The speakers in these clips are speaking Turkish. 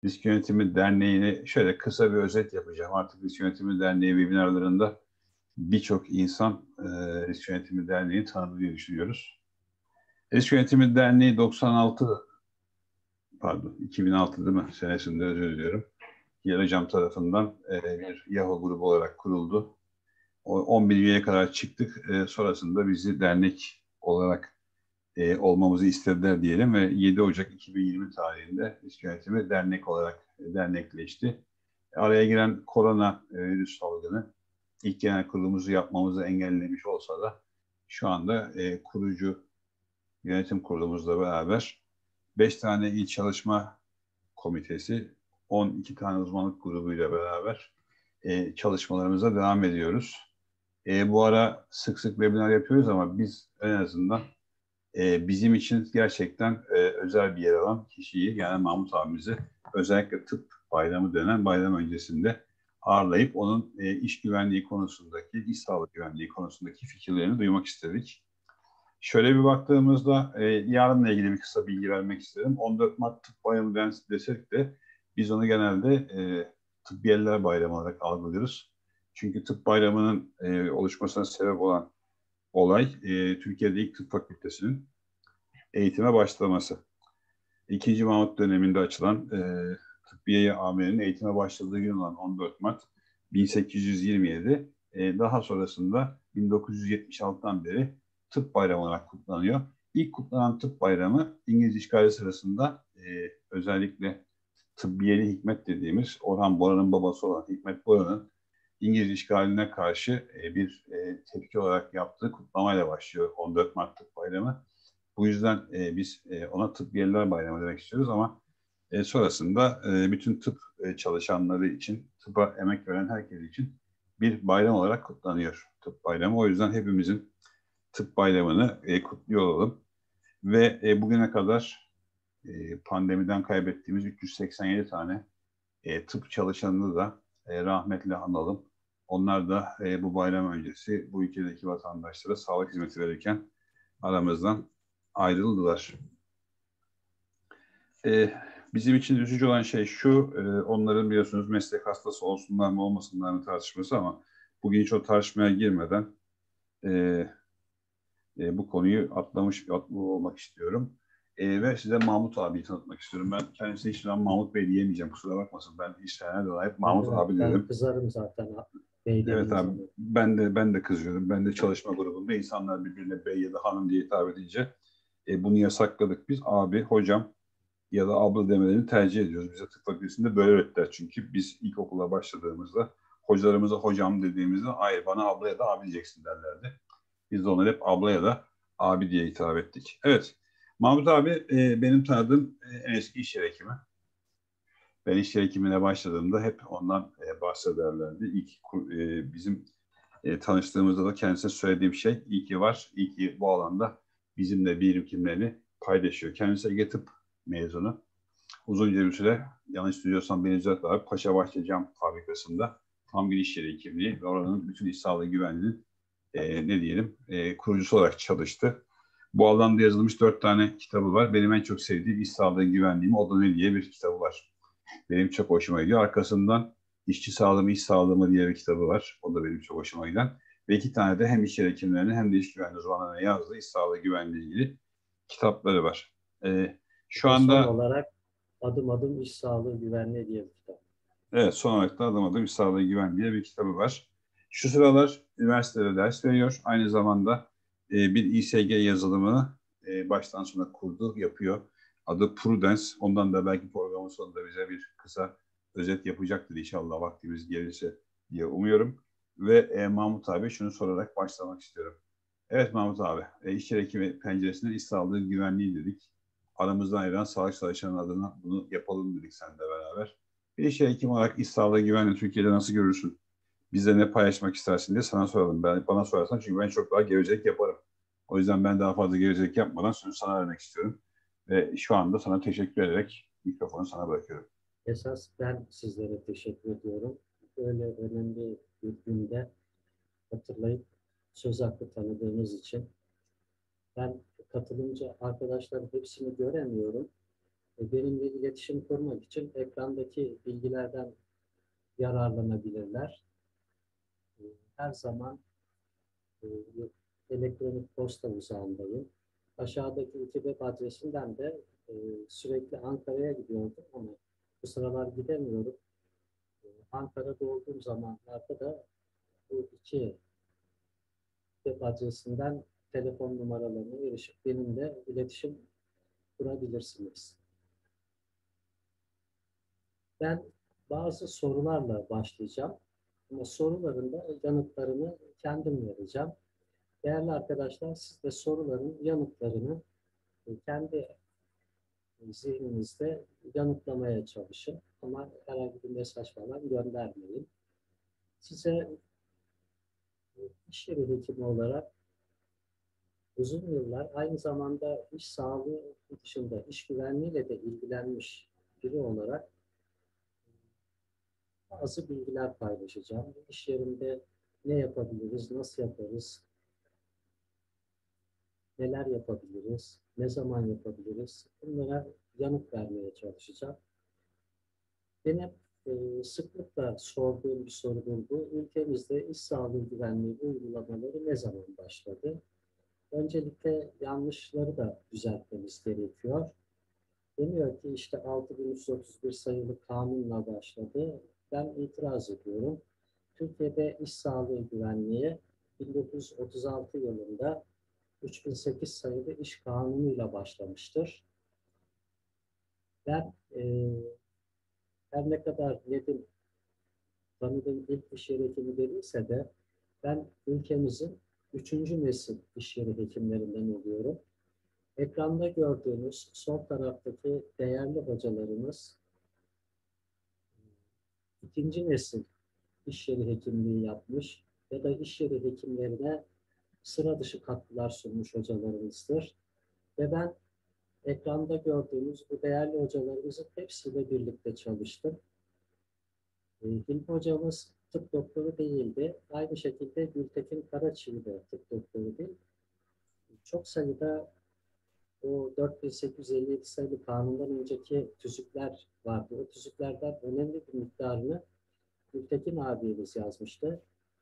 Risk Yönetimi Derneği'ni şöyle kısa bir özet yapacağım. Artık Risk Yönetimi Derneği webinarlarında birçok insan Risk Yönetimi Derneği'ni tanıdığı diye düşünüyoruz. Risk Yönetimi Derneği 2006 değil mi? Senesinde özür diliyorum. Yer Hocam tarafından bir Yahoo grubu olarak kuruldu. 10 bin üyeye kadar çıktık. Sonrasında bizi dernek olarak olmamızı istediler diyelim ve 7 Ocak 2020 tarihinde Risk Yönetimi Dernek olarak dernekleşti. Araya giren korona virüs salgını ilk genel kurulumuzu yapmamızı engellemiş olsa da şu anda kurucu yönetim kurulumuzla beraber 5 tane il çalışma komitesi, 12 tane uzmanlık grubuyla beraber çalışmalarımıza devam ediyoruz. Bu ara sık sık webinar yapıyoruz ama biz en azından bizim için gerçekten özel bir yer alan kişiyi, yani Mahmut abimizi özellikle tıp bayramı denen bayram öncesinde ağırlayıp onun iş güvenliği konusundaki, iş sağlık güvenliği konusundaki fikirlerini duymak istedik. Şöyle bir baktığımızda yarınla ilgili bir kısa bilgi vermek isterim. 14 Mart Tıp Bayramı desek de biz onu genelde Tıbbiyeler Bayramı olarak algılıyoruz. Çünkü tıp bayramının oluşmasına sebep olan olay Türkiye'de ilk tıp fakültesinin eğitime başlaması. İkinci Mahmut döneminde açılan tıbbiye amirinin eğitime başladığı gün olan 14 Mart 1827, daha sonrasında 1976'dan beri tıp bayramı olarak kutlanıyor. İlk kutlanan tıp bayramı İngiliz işgali sırasında özellikle Tıbbiyeli Hikmet dediğimiz Orhan Boran'ın babası olan Hikmet Boran'ın İngiliz işgaline karşı bir tepki olarak yaptığı kutlamayla başlıyor 14 Mart Tıp Bayramı. Bu yüzden biz ona Tıbbiyeliler Bayramı demek istiyoruz ama sonrasında bütün tıp çalışanları için, tıbba emek veren herkes için bir bayram olarak kutlanıyor tıp bayramı. O yüzden hepimizin tıp bayramını kutluyor olalım. Ve bugüne kadar pandemiden kaybettiğimiz 387 tane tıp çalışanını da rahmetle analım. Onlar da bu bayram öncesi bu ülkedeki vatandaşlara sağlık hizmeti verirken aramızdan ayrıldılar. Bizim için üzücü olan şey şu, onların biliyorsunuz meslek hastası olsunlar mı olmasınlar mı tartışması ama bugün hiç o tartışmaya girmeden bu konuyu atlamış olmak istiyorum. Ve size Mahmut abiyi tanıtmak istiyorum. Ben kendisine hiç zaman Mahmut Bey diyemeyeceğim, kusura bakmasın. Ben işlerine dolayı hep Mahmut Evet, abi ben dedim. kızarım zaten bey Evet dediğin abi, zaman. ben de kızıyorum. Ben de çalışma grubunda insanlar birbirine bey ya da hanım diye hitap edince bunu yasakladık biz. Abi, hocam ya da abla demelerini tercih ediyoruz. Bize tıp fakültesinde böyle öğrettiler. Çünkü biz ilkokula başladığımızda hocalarımıza hocam dediğimizde hayır bana abla ya da abi diyeceksin derlerdi. Biz de onlara hep abla ya da abi diye hitap ettik. Evet, Mahmut abi benim tanıdığım en eski iş yer hekimi. Ben iş yer hekimine başladığımda hep ondan bahsederlerdi. İlk bizim tanıştığımızda da kendisine söylediğim şey iyi ki var, iyi ki bu alanda bizimle birikimlerini paylaşıyor. Kendisi Ege Tıp mezunu. Uzunca bir süre, yanlış duyuyorsam beni düzelt abi, Paşabahçe Cam Fabrikası'nda tam bir iş yeri hekimliği ve oranın bütün iş sağlığı güvenliğinin ne diyelim kurucusu olarak çalıştı. Bu alanda yazılmış 4 tane kitabı var. Benim en çok sevdiğim iş sağlığı güvenliğimi o da ne diye bir kitabı var. Benim çok hoşuma gidiyor. Arkasından işçi sağlığı mı, iş sağlığı mı diye bir kitabı var. O da benim çok hoşuma giden. Ve 2 tane de hem iş yeri hekimlerine hem de iş güvenliği uzmanlarına yazdığı iş sağlığı güvenliği ilgili kitapları var. Şu Ve son anda olarak Adım Adım İş Sağlığı Güvenliği diye bir kitap. evet, son olarak da Adım Adım İş Sağlığı Güven diye bir kitabı var. Şu sıralar üniversitede ders veriyor. Aynı zamanda bir İSG yazılımını baştan sona kurdu, yapıyor. Adı Prudence. Ondan da belki programın sonunda bize bir kısa özet yapacaktır inşallah vaktimiz gelirse diye umuyorum. Ve Mahmut abi şunu sorarak başlamak istiyorum. Evet Mahmut abi, iş yeri hekimi penceresinden iş sağlığı güvenliği dedik. Aramızdan ayrılan sağlık çalışanının adına bunu yapalım dedik seninle beraber. Bir iş yeri hekimi olarak iş sağlığı güvenliği Türkiye'de nasıl görürsün? Bize ne paylaşmak istersin diye sana soralım. Bana sorarsan çünkü ben çok daha gevezelik yaparım. O yüzden ben daha fazla gevezelik yapmadan sözü sana vermek istiyorum. Ve şu anda sana teşekkür ederek mikrofonu sana bırakıyorum. Esas ben sizlere teşekkür ediyorum. Böyle önemli bir günde hatırlayıp söz hakkı tanıdığınız için. Ben katılımcı arkadaşların hepsini göremiyorum. Benimle iletişim kurmak için ekrandaki bilgilerden yararlanabilirler. Her zaman e, elektronik posta uzağındayım. Aşağıdaki iki web adresinden de sürekli Ankara'ya gidiyordum ama bu sıralar gidemiyorum. Ankara'da olduğum zamanlarda da bu iki web adresinden telefon numaralarına erişip benimle iletişim kurabilirsiniz. Ben bazı sorularla başlayacağım ama soruların da yanıtlarını kendim vereceğim. Değerli arkadaşlar, siz de soruların yanıtlarını kendi zihninizde yanıtlamaya çalışın ama herhangi bir mesaj falan göndermeyin. Size iş yeri hekimi olarak uzun yıllar aynı zamanda iş sağlığı dışında iş güvenliğiyle de ilgilenmiş biri olarak bazı bilgiler paylaşacağım. İş yerinde ne yapabiliriz, nasıl yaparız, neler yapabiliriz, ne zaman yapabiliriz, bunlara yanıt vermeye çalışacağım. Benim sıklıkla sorduğum bir sorudur bu. Ülkemizde iş sağlığı güvenliği uygulamaları ne zaman başladı? Öncelikle yanlışları da düzeltmemiz gerekiyor. Deniyor ki işte 6331 sayılı kanunla başladı. Ben itiraz ediyorum. Türkiye'de iş sağlığı güvenliği 1936 yılında 3008 sayılı iş kanunuyla başlamıştır. Ben her ne kadar Nedim tanıdığım ilk iş yeri hekimi dediyse de ben ülkemizin 3. nesil iş yeri hekimlerinden oluyorum. Ekranda gördüğünüz sol taraftaki değerli hocalarımız 2. nesil iş yeri hekimliği yapmış ya da iş yeri hekimlerine sıra dışı katkılar sunmuş hocalarımızdır. Ve ben ekranda gördüğünüz bu değerli hocalarımızın hepsiyle birlikte çalıştım. Hilmi hocamız tıp doktoru değildi. Aynı şekilde Gültekin Karaçiğ de tıp doktoru değil. Çok sayıda o 4857 sayılı kanundan önceki tüzükler vardı. O tüzüklerden önemli bir miktarını Gültekin abimiz yazmıştı.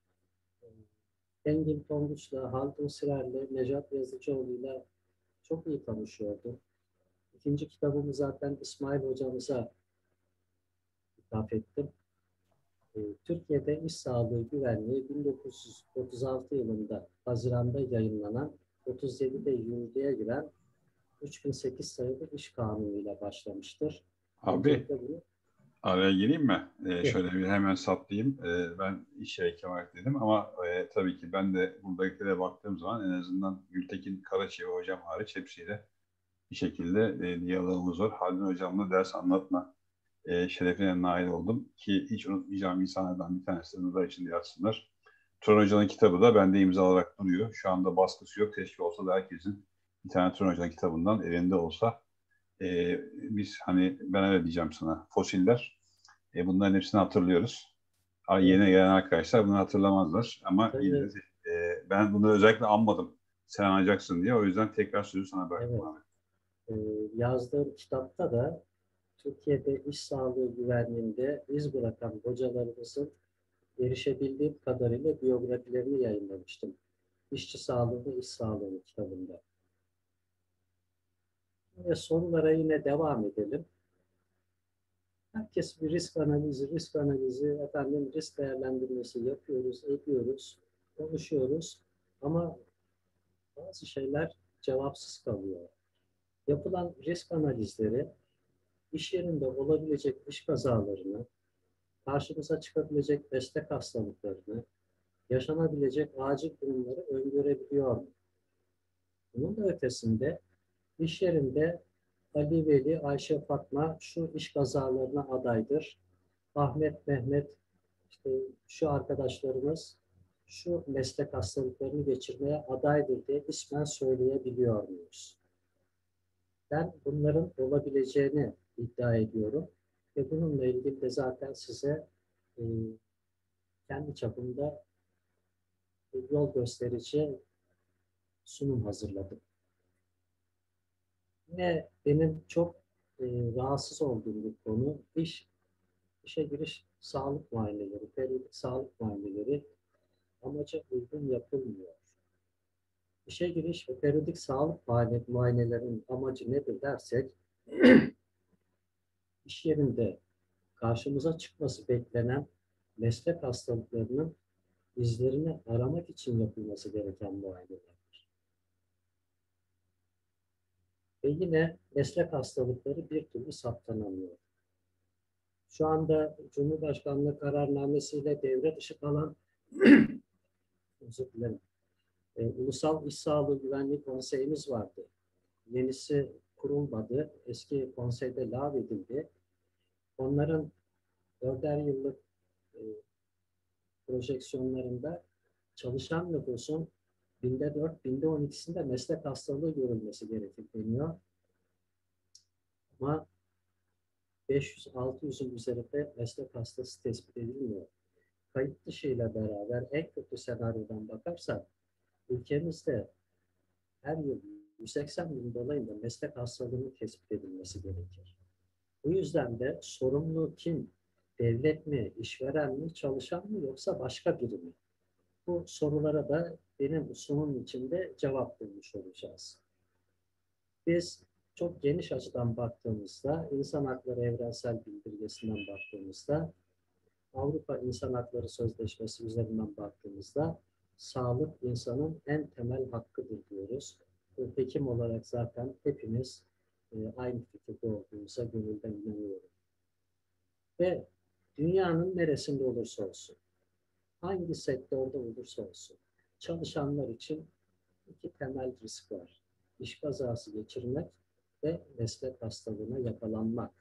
Engin Tonguç'la, Haldun Sırer'le, Nejat Yazıcıoğlu'yla çok iyi tanışıyordu. İkinci kitabımı zaten İsmail hocamıza ithaf ettim. Türkiye'de İş Sağlığı Güvenliği 1936 yılında Haziran'da yayınlanan 37'de yürürlüğe giren 3008 sayılı İş Kanunu ile başlamıştır. Abi, Öncelikle bunu araya gireyim mi? Şöyle bir hemen saptayım. Ben iş yeri hekimi olarak dedim ama tabii ki ben de buradakilere baktığım zaman en azından Gültekin Karaçay hocam hariç hepsiyle bir şekilde diyalogumuz var. Haldun hocamla ders anlatma şerefine nail oldum ki hiç unutmayacağım insanlardan bir tanesi de için yazsınlar. Turan Hoca'nın kitabı da bende imza olarak duruyor. Şu anda baskısı yok. Keşke olsa da herkesin bir tane Turan Hoca'nın kitabından elinde olsa. Biz hani ben öyle diyeceğim sana. Fosiller. Bunların hepsini hatırlıyoruz. Ama evet, yeni gelen arkadaşlar bunu hatırlamazlar. Ama yine tabii, de ben bunu özellikle anmadım. Sen anacaksın diye. O yüzden tekrar sözü sana bıraktım evet. abi. E, Yazdığım kitapta da Türkiye'de iş sağlığı güvenliğinde iz bırakan hocalarımızın erişebildiğim kadarıyla biyografilerini yayınlamıştım. İşçi Sağlığı ve İş Sağlığı kitabında. Ve sorulara yine devam edelim. Herkes bir risk analizi, efendim risk değerlendirmesi yapıyoruz, ediyoruz, konuşuyoruz. Ama bazı şeyler cevapsız kalıyor. Yapılan risk analizleri iş yerinde olabilecek iş kazalarını, karşımıza çıkabilecek meslek hastalıklarını, yaşanabilecek acil durumları öngörebiliyor mu? Bunun da ötesinde iş yerinde Ali, Veli, Ayşe, Fatma şu iş kazalarına adaydır. Ahmet, Mehmet, işte şu arkadaşlarımız şu meslek hastalıklarını geçirmeye adaydır diye ismen söyleyebiliyor muyuz? Ben bunların olabileceğini iddia ediyorum ve bununla ilgili de zaten size e, kendi çapımda yol gösterici sunum hazırladım. Yine benim çok rahatsız olduğum bir konu. İşe giriş sağlık muayeneleri, periyodik sağlık muayeneleri amaca uygun yapılmıyor. İşe giriş ve periyodik sağlık muayenelerinin amacı nedir dersek, iş yerinde karşımıza çıkması beklenen meslek hastalıklarının izlerini aramak için yapılması gereken muayeneler. Ve yine meslek hastalıkları bir türlü saptanamıyor. Şu anda Cumhurbaşkanlığı kararnamesiyle devre dışı kalan özür dilerim, Ulusal İş Sağlığı Güvenliği Konseyimiz vardı. Yenisi kurulmadı. Eski konseyde lağvedildi. Onların 4'er yıllık projeksiyonlarında çalışan nüfusun binde 4, binde 12'sinde meslek hastalığı görülmesi gerekir deniyor. Ama 500-600'ün üzerinde meslek hastası tespit edilmiyor. Kayıt dışıyla beraber en kötü senaryodan bakarsak ülkemizde her yıl 180 bin dolayında meslek hastalığının tespit edilmesi gerekir. Bu yüzden de sorumlu kim? Devlet mi, işveren mi, çalışan mı yoksa başka biri mi? Bu sorulara da benim sunum içinde cevap bulmuş olacağız. Biz çok geniş açıdan baktığımızda, İnsan Hakları Evrensel Bildirgesi'nden baktığımızda, Avrupa İnsan Hakları Sözleşmesi üzerinden baktığımızda sağlık insanın en temel hakkıdır diyoruz. Hekim olarak zaten hepimiz aynı fikirde olduğumuza gönülden inanıyorum. Ve dünyanın neresinde olursa olsun, hangi sektörde olursa olsun, çalışanlar için iki temel risk var. İş kazası geçirmek ve meslek hastalığına yakalanmak.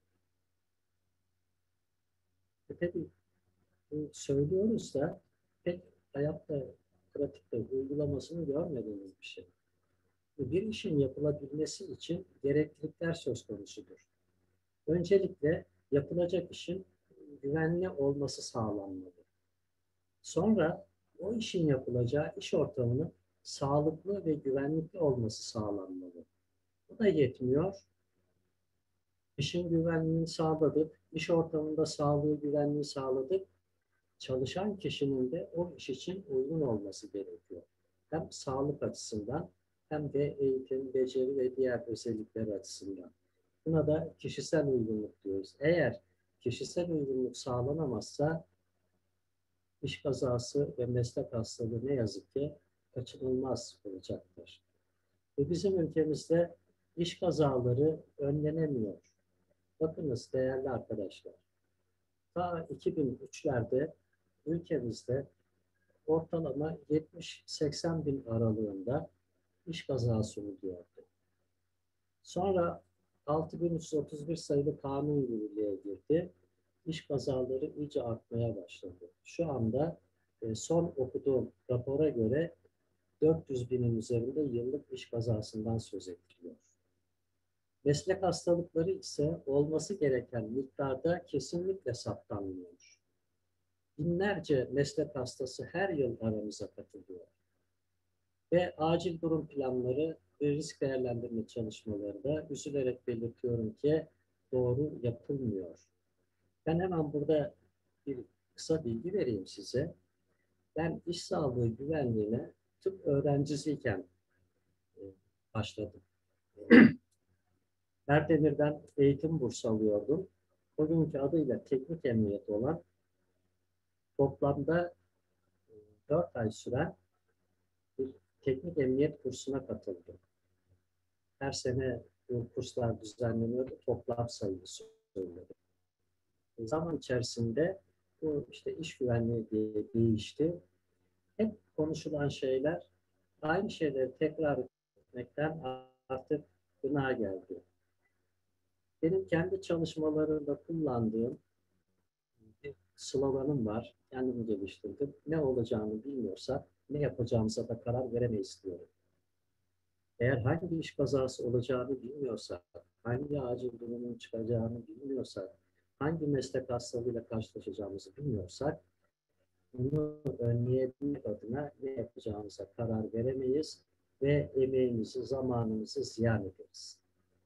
Tabii söylüyoruz da pek hayatta, pratikte uygulamasını görmediğimiz bir şey. Bir işin yapılabilmesi için gereklilikler söz konusudur. Öncelikle yapılacak işin güvenli olması sağlanmalı. Sonra o işin yapılacağı iş ortamının sağlıklı ve güvenlikli olması sağlanmalı. Bu da yetmiyor. İşin güvenliğini sağladık, iş ortamında sağlığı, güvenliği sağladık. Çalışan kişinin de o iş için uygun olması gerekiyor. Hem sağlık açısından hem de eğitim, beceri ve diğer özellikler açısından. Buna da kişisel uygunluk diyoruz. Eğer kişisel uygunluk sağlanamazsa iş kazası ve meslek hastalığı ne yazık ki kaçınılmaz olacaktır. Ve bizim ülkemizde iş kazaları önlenemiyor. Bakınız değerli arkadaşlar, ta 2003'lerde ülkemizde ortalama 70-80 bin aralığında iş kazası oluyordu. Sonra 6331 sayılı kanun yürürlüğe girdi. İş kazaları iyice artmaya başladı. Şu anda son okuduğum rapora göre 400 binin üzerinde yıllık iş kazasından söz ediliyor. Meslek hastalıkları ise olması gereken miktarda kesinlikle saptanmıyor. Binlerce meslek hastası her yıl aramıza katılıyor. Ve acil durum planları ve risk değerlendirme çalışmaları da üzülerek belirtiyorum ki doğru yapılmıyor. Ben hemen burada bir kısa bilgi vereyim size. Ben iş sağlığı güvenliğine tıp öğrencisiyken başladım. Erdemir'den eğitim bursu alıyordum. O günkü adıyla teknik emniyet olan toplamda 4 ay süren bir teknik emniyet kursuna katıldım. Her sene bu kurslar düzenleniyordu. Toplam sayısı söylüyorum. Zaman içerisinde bu işte iş güvenliği diye değişti. Hep konuşulan şeyler aynı şeyleri tekrar etmekten artık gına geldi. Benim kendi çalışmalarımda kullandığım bir sloganım var. Kendimi geliştirdim. Ne olacağını bilmiyorsak ne yapacağımıza da karar veremeyiz diyorum. Eğer hangi iş kazası olacağını bilmiyorsak, hangi acil durumun çıkacağını bilmiyorsak, hangi meslek hastalığıyla karşılaşacağımızı bilmiyorsak, bunu önleyebilmek adına ne yapacağımıza karar veremeyiz ve emeğimizi, zamanımızı ziyan ederiz.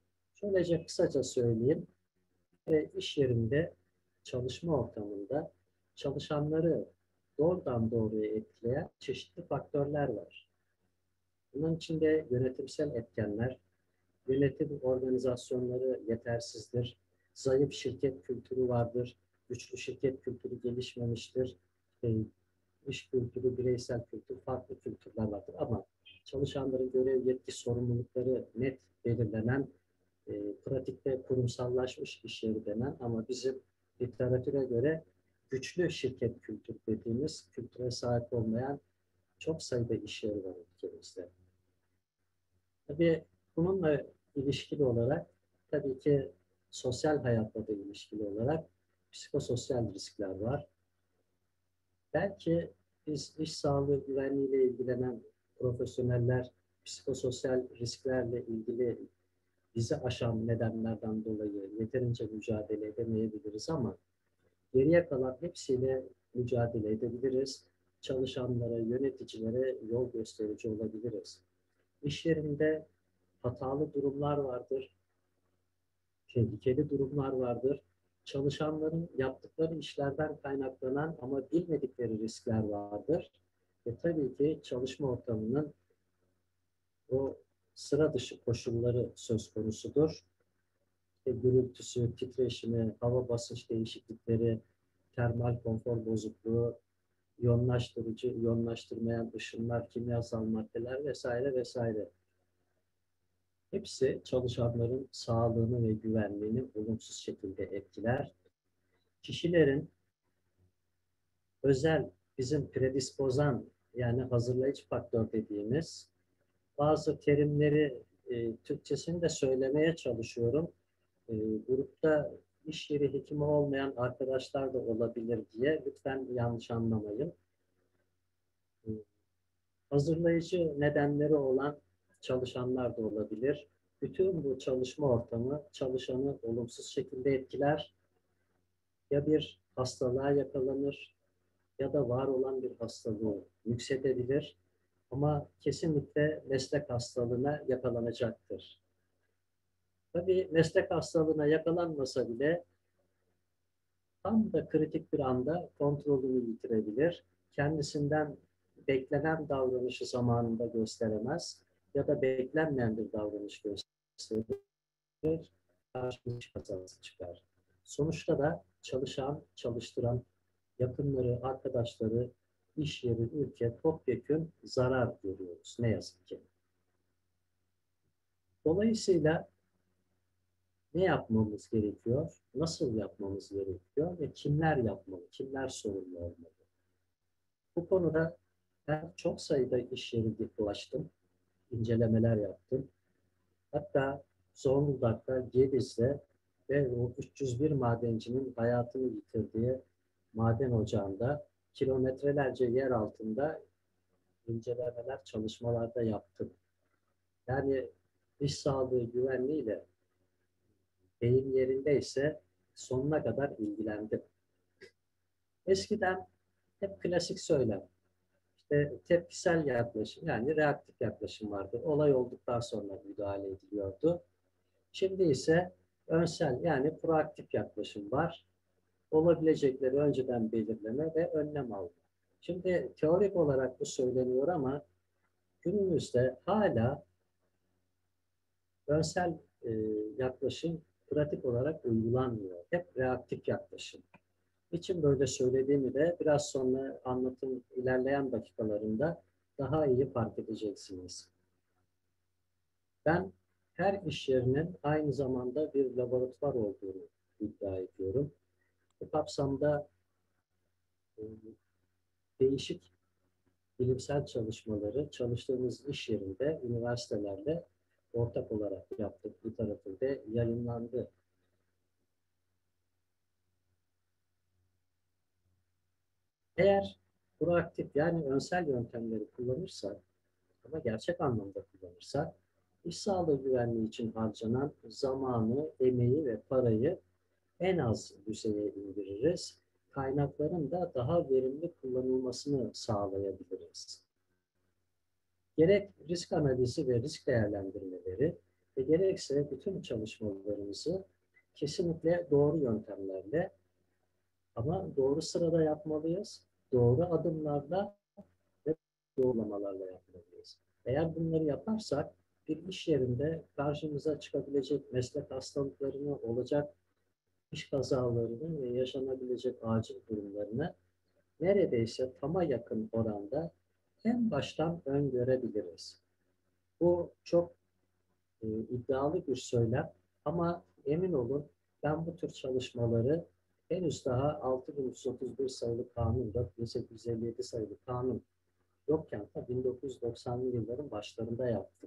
Şöylece kısaca söyleyeyim. İş yerinde, çalışma ortamında çalışanları doğrudan doğruya etkileyen çeşitli faktörler var. Bunun içinde yönetimsel etkenler, yönetim organizasyonları yetersizdir, zayıf şirket kültürü vardır, güçlü şirket kültürü gelişmemiştir, iş kültürü, bireysel kültür, farklı kültürler vardır ama çalışanların görev, yetki, sorumlulukları net belirlenen, pratikte kurumsallaşmış iş yeri denen ama bizim literatüre göre güçlü şirket kültürü dediğimiz kültüre sahip olmayan çok sayıda iş yeri var ülkemizde. Tabii bununla ilişkili olarak tabii ki sosyal hayatla da ilişkili olarak psikososyal riskler var. Belki biz iş sağlığı güvenliğiyle ilgilenen profesyoneller psikososyal risklerle ilgili bizi aşan nedenlerden dolayı yeterince mücadele edemeyebiliriz ama geriye kalan hepsiyle mücadele edebiliriz. Çalışanlara, yöneticilere yol gösterici olabiliriz. İş yerinde hatalı durumlar vardır, tehlikeli durumlar vardır. Çalışanların yaptıkları işlerden kaynaklanan ama bilmedikleri riskler vardır. Ve tabii ki çalışma ortamının o sıra dışı koşulları söz konusudur. Gürültüsü, titreşimi, hava basınç değişiklikleri, termal konfor bozukluğu, iyonlaştırıcı, iyonlaştırmayan ışınlar, kimyasal maddeler vesaire vesaire. Hepsi çalışanların sağlığını ve güvenliğini olumsuz şekilde etkiler. Kişilerin özel, bizim predispozan yani hazırlayıcı faktör dediğimiz bazı terimleri Türkçesini de söylemeye çalışıyorum. Grupta iş yeri hekimi olmayan arkadaşlar da olabilir diye lütfen yanlış anlamayın. Hazırlayıcı nedenleri olan çalışanlar da olabilir. Bütün bu çalışma ortamı çalışanı olumsuz şekilde etkiler. Ya bir hastalığa yakalanır ya da var olan bir hastalığı yükseltebilir. Ama kesinlikle meslek hastalığına yakalanacaktır. Tabii meslek hastalığına yakalanmasa bile tam da kritik bir anda kontrolünü yitirebilir. Kendisinden beklenen davranışı zamanında gösteremez ya da beklenmeyen bir davranış gösterir. Karşılık kazası çıkar. Sonuçta da çalışan, çalıştıran, yakınları, arkadaşları, iş yeri, ülke topyekün zarar görüyoruz ne yazık ki. Dolayısıyla ne yapmamız gerekiyor? Nasıl yapmamız gerekiyor? Ve kimler yapmalı? Kimler sorumlu olmalı? Bu konuda ben çok sayıda iş yeri dolaştım. İncelemeler yaptım. Hatta Zonguldak'ta, Gediz'de ve o 301 madencinin hayatını yitirdiği maden ocağında kilometrelerce yer altında incelemeler, çalışmalarda yaptım. Yani iş sağlığı güvenliğiyle deyim yerindeyse sonuna kadar ilgilendim. Eskiden hep klasik söylem, işte tepkisel yaklaşım yani reaktif yaklaşım vardı. Olay olduktan sonra müdahale ediliyordu. Şimdi ise önsel yani proaktif yaklaşım var. Olabilecekleri önceden belirleme ve önlem alma. Şimdi teorik olarak bu söyleniyor ama günümüzde hala önsel yaklaşım pratik olarak uygulanmıyor. Hep reaktif yaklaşım. Niçin böyle söylediğimi de biraz sonra anlatım ilerleyen dakikalarında daha iyi fark edeceksiniz. Ben her iş yerinin aynı zamanda bir laboratuvar olduğunu iddia ediyorum. Bu kapsamda değişik bilimsel çalışmaları çalıştığımız iş yerinde, üniversitelerle ortak olarak yaptık. Literatürde yayınlandı. Eğer proaktif yani önsel yöntemleri kullanırsak ama gerçek anlamda kullanırsak iş sağlığı güvenliği için harcanan zamanı, emeği ve parayı en az düzeye indiririz. Kaynakların da daha verimli kullanılmasını sağlayabiliriz. Gerek risk analizi ve risk değerlendirmeleri, ve gerekse bütün çalışmalarımızı kesinlikle doğru yöntemlerle ama doğru sırada yapmalıyız. Doğru adımlarla ve doğrulamalarla yapmalıyız. Eğer bunları yaparsak bir iş yerinde karşımıza çıkabilecek meslek hastalıklarını, olacak iş kazalarını ve yaşanabilecek acil durumlarını neredeyse tama yakın oranda en baştan öngörebiliriz. Bu çok iddialı bir söylem ama emin olun ben bu tür çalışmaları henüz daha 6331 sayılı kanun, 4857 sayılı kanun yokken da 1990'lı yılların başlarında yaptım.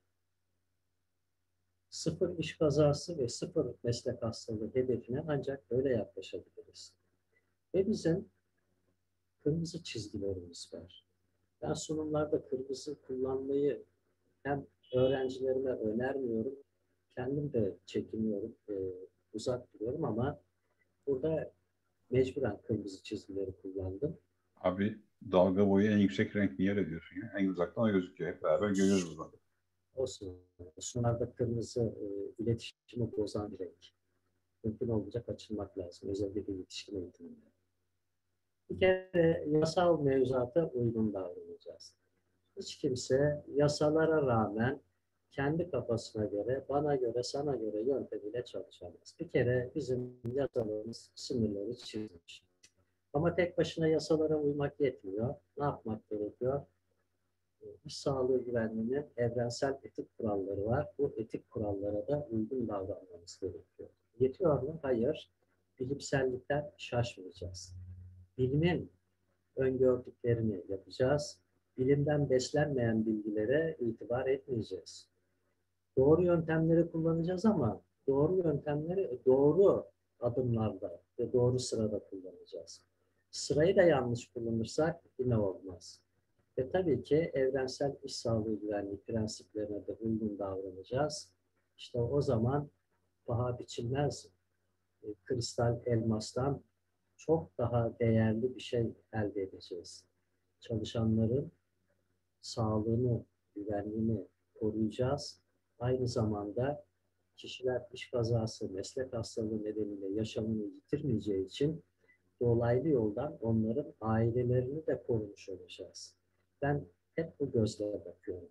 Sıfır iş kazası ve sıfır meslek hastalığı hedefine ancak böyle yaklaşabiliriz. Ve bizim kırmızı çizgilerimiz var. Ben sunumlarda kırmızı kullanmayı hem öğrencilerime önermiyorum, kendim de çekiniyorum, uzak duruyorum ama burada mecburen kırmızı çizgileri kullandım. Abi dalga boyu en yüksek renk niye öyle diyorsun ya? En uzaktan o gözüküyor. Hep beraber görüyoruz bunu. Olsun. Sunumlarda kırmızı iletişimi bozan bir renk. Mümkün olunca kaçınmak lazım. Özellikle yetişkin eğitiminde. Bir kere yasal mevzuata uygun davranacağız. Hiç kimse yasalara rağmen kendi kafasına göre, bana göre, sana göre yöntemiyle çalışamaz. Bir kere bizim yasalarımız sınırları çizmiş. Ama tek başına yasalara uymak yetmiyor. Ne yapmak gerekiyor? İş sağlığı güvenliğinin evrensel etik kuralları var. Bu etik kurallara da uygun davranmamız gerekiyor. Yetiyor mu? Hayır. Bilimsellikten şaşmayacağız. Bilimin öngördüklerini yapacağız. Bilimden beslenmeyen bilgilere itibar etmeyeceğiz. Doğru yöntemleri kullanacağız ama doğru yöntemleri doğru adımlarda ve doğru sırada kullanacağız. Sırayı da yanlış kullanırsak yine olmaz. Ve tabii ki evrensel iş sağlığı güvenliği prensiplerine de uygun davranacağız. İşte o zaman paha biçilmez kristal elmastan çok daha değerli bir şey elde edeceğiz. Çalışanların sağlığını, güvenliğini koruyacağız. Aynı zamanda kişiler iş kazası, meslek hastalığı nedeniyle yaşamını yitirmeyeceği için dolaylı yoldan onların ailelerini de korumuş olacağız. Ben hep bu gözle bakıyorum.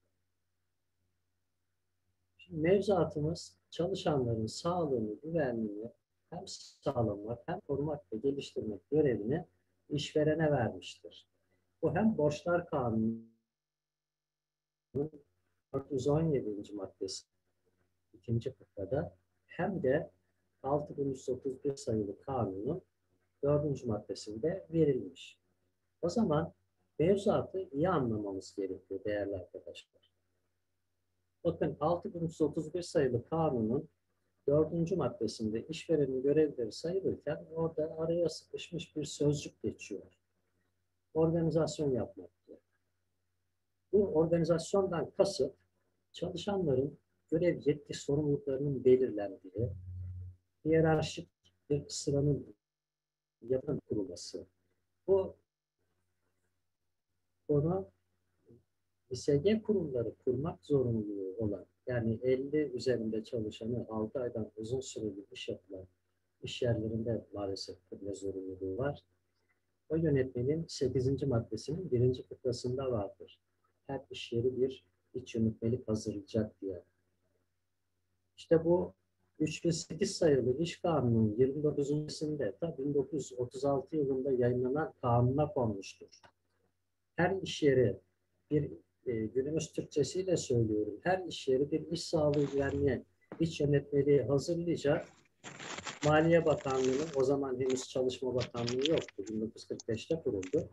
Şimdi mevzuatımız çalışanların sağlığını, güvenliğini hem sağlamak hem korumak ve geliştirmek görevini işverene vermiştir. Bu hem Borçlar Kanunu'nun 417. maddesi 2. fıkrada hem de 6331 sayılı kanunun 4. maddesinde verilmiş. O zaman mevzuatı iyi anlamamız gerekiyor değerli arkadaşlar. Bakın 6331 sayılı kanunun 4. maddesinde işverenin görevleri sayılırken orada araya sıkışmış bir sözcük geçiyor. Organizasyon yapmak diyor. Bu organizasyondan kasıt çalışanların görev yetki sorumluluklarının belirlendiği, hiyerarşik bir sıranın yapın kurulması. Bu konu İSG kurumları kurmak zorunluluğu olan, yani 50 üzerinde çalışanı 6 aydan uzun süreli iş yapılan iş yerlerinde maalesef kurma zorunluluğu var. O yönetmenin 8. maddesinin 1. fıkrasında vardır. Her iş yeri bir iç yönetmelik hazırlayacak diye. İşte bu 3008 sayılı İş Kanunu'nun 29'unda da 1936 yılında yayınlanan kanuna konmuştur. Her iş yeri bir günümüz Türkçesiyle söylüyorum. Her iş yeri bir iş sağlığı güvenliği iç yönetmeliği hazırlayacak. Maliye Bakanlığı'nın o zaman henüz Çalışma Bakanlığı yoktu. 1945'te kuruldu.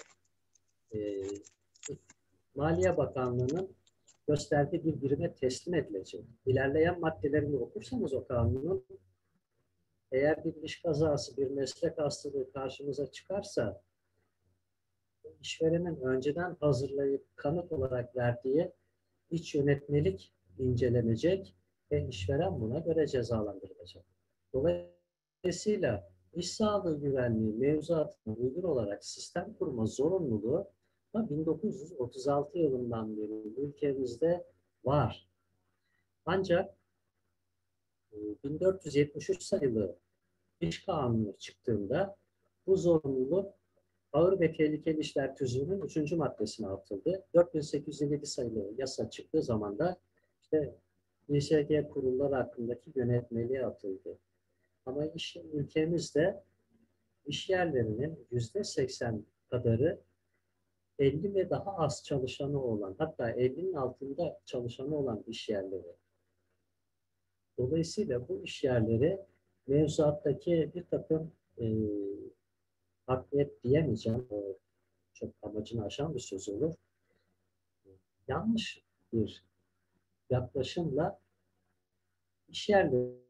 Maliye Bakanlığı'nın gösterdiği bir birime teslim edilecek. İlerleyen maddelerini okursanız o kanunun eğer bir iş kazası, bir meslek hastalığı karşımıza çıkarsa işverenin önceden hazırlayıp kanıt olarak verdiği iç yönetmelik incelenecek ve işveren buna göre cezalandırılacak. Dolayısıyla iş sağlığı güvenliği mevzuatına uygun olarak sistem kurma zorunluluğu 1936 yılından beri ülkemizde var. Ancak 1473 sayılı İş Kanunu çıktığında bu zorunluluk Ağır ve Tehlikeli İşler Tüzüğü'nün 3. maddesine atıldı. 4857 sayılı yasa çıktığı zaman da işte İSG kurulları hakkındaki yönetmeliğe atıldı. Ama ülkemizde iş yerlerinin %80 kadarı 50 ve daha az çalışanı olan, hatta 50'nin altında çalışanı olan iş yerleri. Dolayısıyla bu iş yerleri mevzuattaki bir takım hakmiyet diyemeyeceğim, o çok amacını aşan bir söz olur. Yanlış bir yaklaşımla iş yerlerinin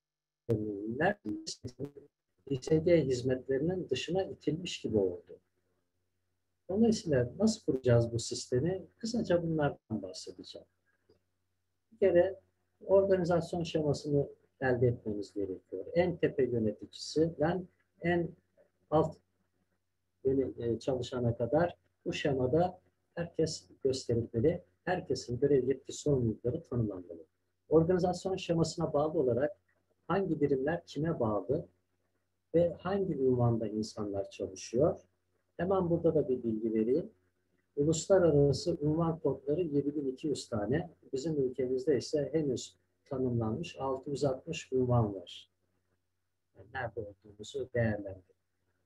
İSG hizmetlerinin dışına itilmiş gibi oldu. Dolayısıyla nasıl kuracağız bu sistemi? Kısaca bunlardan bahsedeceğim. Bir kere organizasyon şemasını elde etmemiz gerekiyor. En tepe yöneticisinden en alt çalışana kadar bu şemada herkes gösterilmeli. Herkesin görev yetki sorumlulukları tanımlanmalı. Organizasyon şemasına bağlı olarak hangi birimler kime bağlı ve hangi ünvanda insanlar çalışıyor? Hemen burada da bir bilgi vereyim. Uluslararası unvan kodları 7200 tane. Bizim ülkemizde ise henüz tanımlanmış 660 unvan var. Yani nerede olduğumuzu değerlendirin.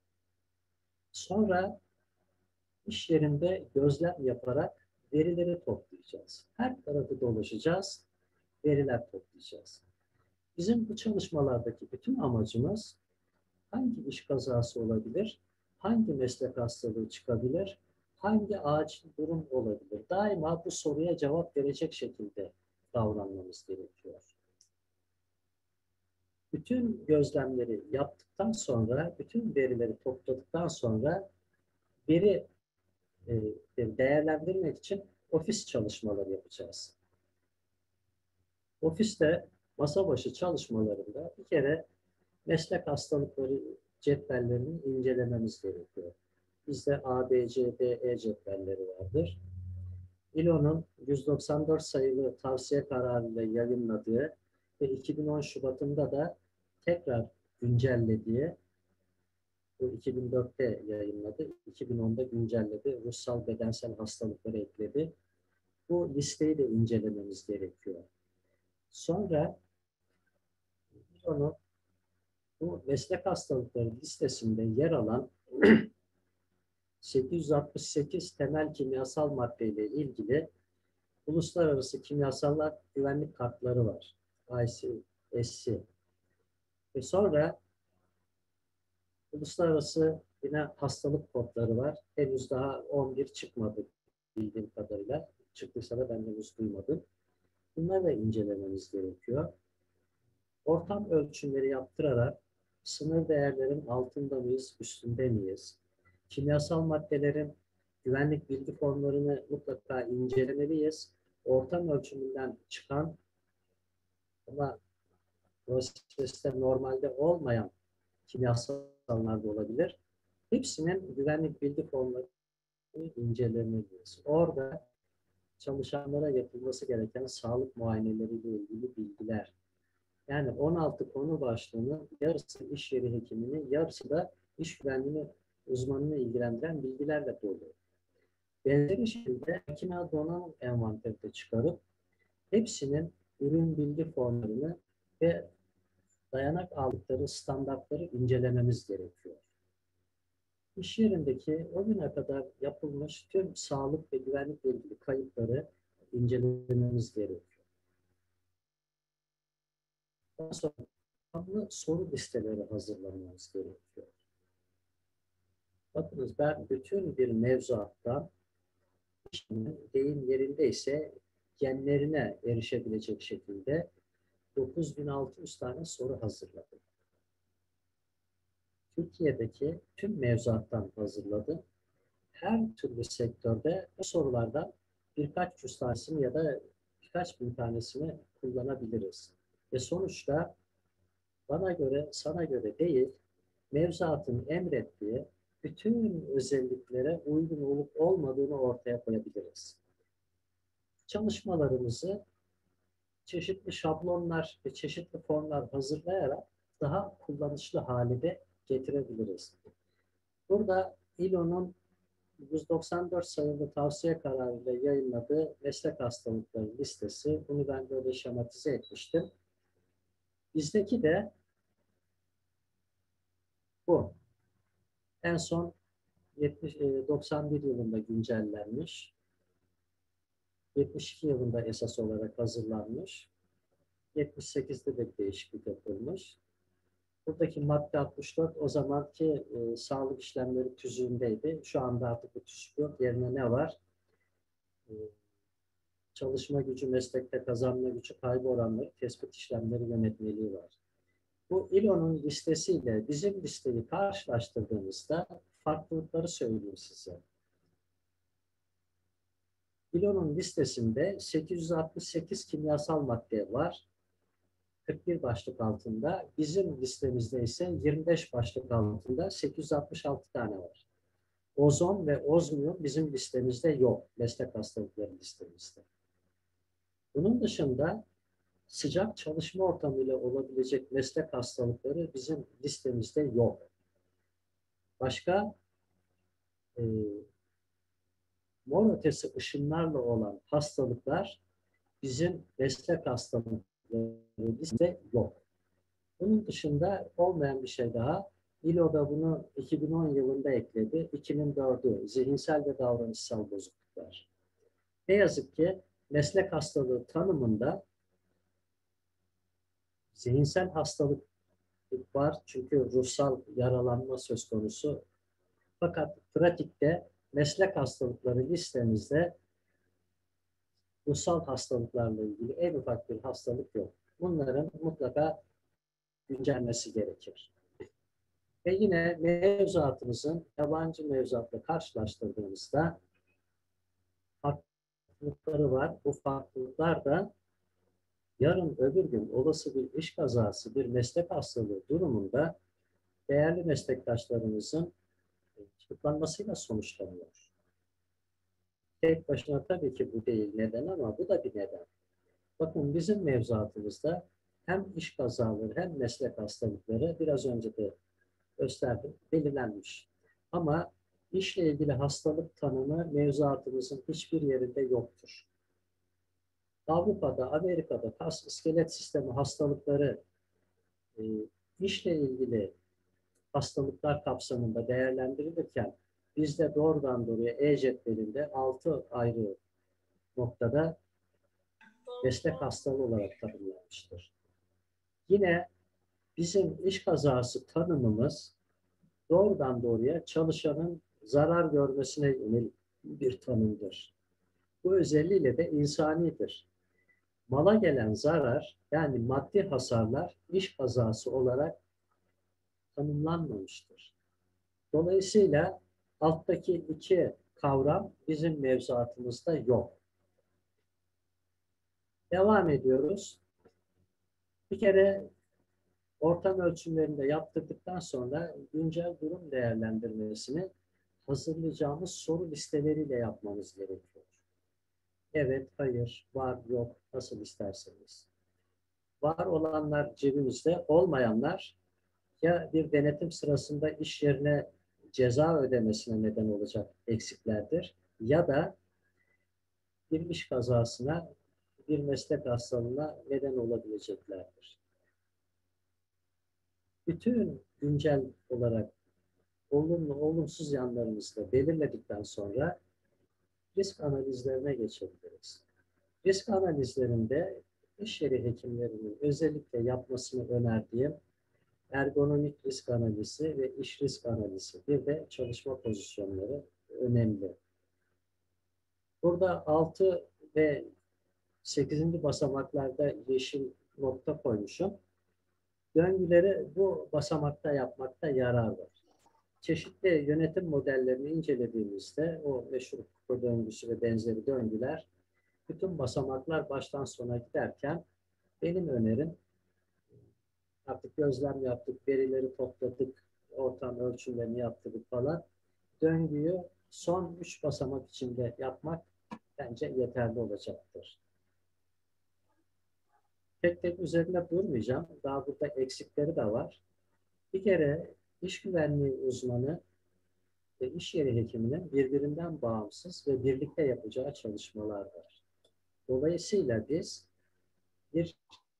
Sonra iş yerinde gözlem yaparak verileri toplayacağız. Her tarafı dolaşacağız, veriler toplayacağız. Bizim bu çalışmalardaki bütün amacımız hangi iş kazası olabilir, hangi meslek hastalığı çıkabilir, hangi acil durum olabilir? Daima bu soruya cevap verecek şekilde davranmamız gerekiyor. Bütün gözlemleri yaptıktan sonra, bütün verileri topladıktan sonra veri değerlendirmek için ofis çalışmaları yapacağız. Ofiste masa başı çalışmalarında bir kere meslek hastalıkları cetvellerini incelememiz gerekiyor. Bizde A, B, C, D, E cetvelleri vardır. İLO'nun 194 sayılı tavsiye kararıyla yayınladığı ve 2010 Şubat'ında da tekrar güncellediği, bu 2004'te yayınladı, 2010'da güncelledi, ruhsal bedensel hastalıkları ekledi. Bu listeyi de incelememiz gerekiyor. Sonra İLO'nun bu meslek hastalıkları listesinde yer alan 868 temel kimyasal maddeyle ilgili uluslararası kimyasallar güvenlik kartları var. ICSC. Ve sonra uluslararası yine hastalık kodları var. Henüz daha 11 çıkmadı bildiğim kadarıyla. Çıktıysa da ben henüz duymadım. Bunları da incelememiz gerekiyor. Ortam ölçümleri yaptırarak sınır değerlerin altında mıyız, üstünde miyiz? Kimyasal maddelerin güvenlik bilgi formlarını mutlaka incelemeliyiz. Ortam ölçümünden çıkan ama proseste normalde olmayan kimyasallar da olabilir. Hepsinin güvenlik bilgi formlarını incelemeliyiz. Orada çalışanlara yapılması gereken sağlık muayeneleriyle ilgili bilgiler. Yani 16 konu başlığının yarısı iş yeri hekimini, yarısı da iş güvenliği uzmanını ilgilendiren bilgilerle dolu. Benzeri şekilde makine donanım envanteri de çıkarıp hepsinin ürün bilgi formlarını ve dayanak aldıkları standartları incelememiz gerekiyor. İş yerindeki o güne kadar yapılmış tüm sağlık ve güvenlikle ilgili kayıtları incelememiz gerekiyor. Daha sonra soru listeleri hazırlamamız gerekiyor. Bakınız ben bütün bir mevzuattan deyim yerindeyse genlerine erişebilecek şekilde 9600 tane soru hazırladım. Türkiye'deki tüm mevzuattan hazırladım. Her türlü sektörde bu sorulardan birkaç yüz tanesini ya da birkaç bin tanesini kullanabiliriz. Ve sonuçta bana göre, sana göre değil, mevzuatın emrettiği bütün özelliklere uygun olup olmadığını ortaya koyabiliriz. Çalışmalarımızı çeşitli şablonlar ve çeşitli formlar hazırlayarak daha kullanışlı hale de getirebiliriz. Burada İLO'nun 194 sayılı tavsiye kararıyla yayınladığı meslek hastalıkları listesi. Bunu ben böyle şematize etmiştim. Bizdeki de bu. En son 91 yılında güncellenmiş. 72 yılında esas olarak hazırlanmış. 78'de de bir değişiklik yapılmış. Buradaki madde 64 o zamanki sağlık işlemleri tüzüğündeydi. Şu anda artık bu tüzük yok. Yerine ne var? E, Çalışma gücü, meslekte kazanma gücü, kaybı oranları, tespit işlemleri yönetmeliği var. Bu İLO'nun listesiyle bizim listeyi karşılaştırdığımızda farklılıkları söyleyeyim size. İLO'nun listesinde 868 kimyasal madde var. 41 başlık altında. Bizim listemizde ise 25 başlık altında 866 tane var. Ozon ve ozmiyum bizim listemizde yok. Meslek hastalıkları listemizde. Bunun dışında sıcak çalışma ortamıyla olabilecek meslek hastalıkları bizim listemizde yok. Başka mor ötesi ışınlarla olan hastalıklar bizim meslek hastalıkları listemizde yok. Bunun dışında olmayan bir şey daha. İLO'da bunu 2010 yılında ekledi. 2004'ü zihinsel ve davranışsal bozukluklar. Ne yazık ki meslek hastalığı tanımında zihinsel hastalık var. Çünkü ruhsal yaralanma söz konusu. Fakat pratikte meslek hastalıkları listemizde ruhsal hastalıklarla ilgili en ufak bir hastalık yok. Bunların mutlaka güncellenmesi gerekir. Ve yine mevzuatımızın yabancı mevzuatla karşılaştırdığımızda farklılıkları var. Bu farklılıklar da yarın öbür gün olası bir iş kazası, bir meslek hastalığı durumunda değerli meslektaşlarımızın tutuklanmasıyla sonuçlanıyor. Tek başına tabii ki bu değil neden ama bu da bir neden. Bakın bizim mevzuatımızda hem iş kazaları hem meslek hastalıkları biraz önce de gösterdim, belirlenmiş. Ama işle ilgili hastalık tanımı mevzuatımızın hiçbir yerinde yoktur. Avrupa'da, Amerika'da kas iskelet sistemi hastalıkları e, işle ilgili hastalıklar kapsamında değerlendirilirken bizde doğrudan doğruya E-cetvelinde 6 ayrı noktada meslek hastalığı olarak tanımlanmıştır. Yine bizim iş kazası tanımımız doğrudan doğruya çalışanın zarar görmesine yönelik bir tanımdır. Bu özelliğiyle de insanidir. Mala gelen zarar yani maddi hasarlar iş kazası olarak tanımlanmamıştır. Dolayısıyla alttaki iki kavram bizim mevzuatımızda yok. Devam ediyoruz. Bir kere ortam ölçümlerinde yaptırdıktan sonra güncel durum değerlendirmesini hazırlayacağımız soru listeleriyle yapmamız gerekiyor. Evet, hayır, var, yok, nasıl isterseniz. Var olanlar cebimizde, olmayanlar ya bir denetim sırasında iş yerine ceza ödemesine neden olacak eksiklerdir ya da bir iş kazasına, bir meslek hastalığına neden olabileceklerdir. Bütün güncel olarak olumlu, olumsuz yanlarımızı da belirledikten sonra risk analizlerine geçebiliriz. Risk analizlerinde iş yeri hekimlerinin özellikle yapmasını önerdiğim ergonomik risk analizi ve iş risk analizi, bir de çalışma pozisyonları önemli. Burada 6 ve 8. basamaklarda yeşil nokta koymuşum. Döngüleri bu basamakta yapmakta yarar var. Çeşitli yönetim modellerini incelediğimizde o meşhur Kupa döngüsü ve benzeri döngüler bütün basamaklar baştan sona giderken benim önerim artık gözlem yaptık, verileri topladık, ortam ölçümlerini yaptık falan. Döngüyü son 3 basamak içinde yapmak bence yeterli olacaktır. tek tek üzerinde durmayacağım. Daha burada eksikleri de var. Bir kere iş güvenliği uzmanı ve iş yeri hekiminin birbirinden bağımsız ve birlikte yapacağı çalışmalar var. Dolayısıyla biz bir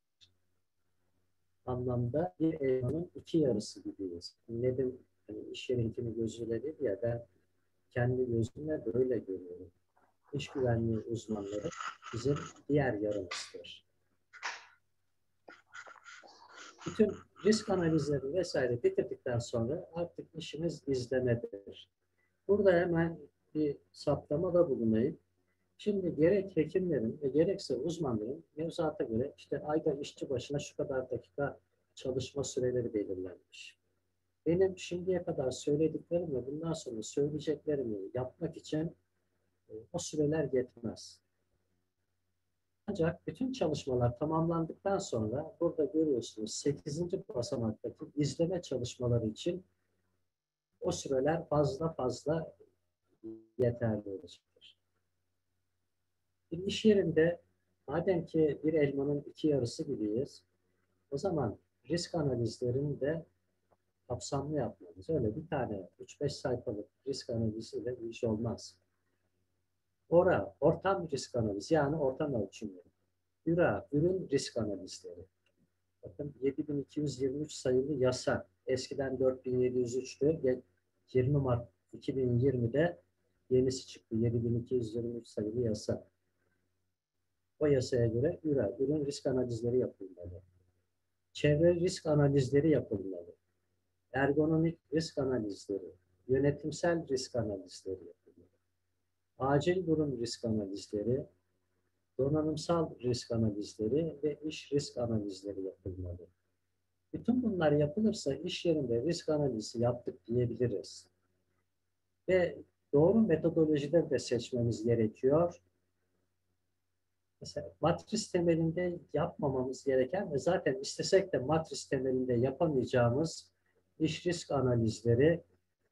anlamda bir elmanın iki yarısı gibiyiz. Nedim hani iş yeri hekimi gözüyle dedi ya, ben kendi gözümle böyle görüyorum. İş güvenliği uzmanları bizim diğer yarımızdır. Bütün risk analizleri vesaire bitirdikten sonra artık işimiz izlemedir. Burada hemen bir saptamada bulunayım. Şimdi gerek hekimlerin ve gerekse uzmanların mevzuata göre işte ayda işçi başına şu kadar dakika çalışma süreleri belirlenmiş. Benim şimdiye kadar söylediklerim ve bundan sonra söyleyeceklerimi yapmak için o süreler yetmez. Ancak bütün çalışmalar tamamlandıktan sonra burada görüyorsunuz 8. basamaktaki izleme çalışmaları için o süreler fazla yeterli olacaktır. Bir iş yerinde madem ki bir elmanın iki yarısı gibiyiz, o zaman risk analizlerini de kapsamlı yapmalıyız. Öyle bir tane 3-5 sayfalık risk analiziyle bir iş olmaz. Ortam risk analizi yani ortam ölçümleri. Ürün risk analizleri. Bakın 7223 sayılı yasa. Eskiden 4703'tü. 20 Mart 2020'de yenisi çıktı. 7223 sayılı yasa. O yasaya göre ürün risk analizleri yapılmalı. Çevre risk analizleri yapılmalı. Ergonomik risk analizleri, yönetimsel risk analizleri yapılmalı. Acil durum risk analizleri, donanımsal risk analizleri ve iş risk analizleri yapılmalı. Bütün bunlar yapılırsa iş yerinde risk analizi yaptık diyebiliriz. Ve doğru metodolojide de seçmemiz gerekiyor. Mesela matris temelinde yapmamamız gereken ve zaten istesek de matris temelinde yapamayacağımız iş risk analizleri,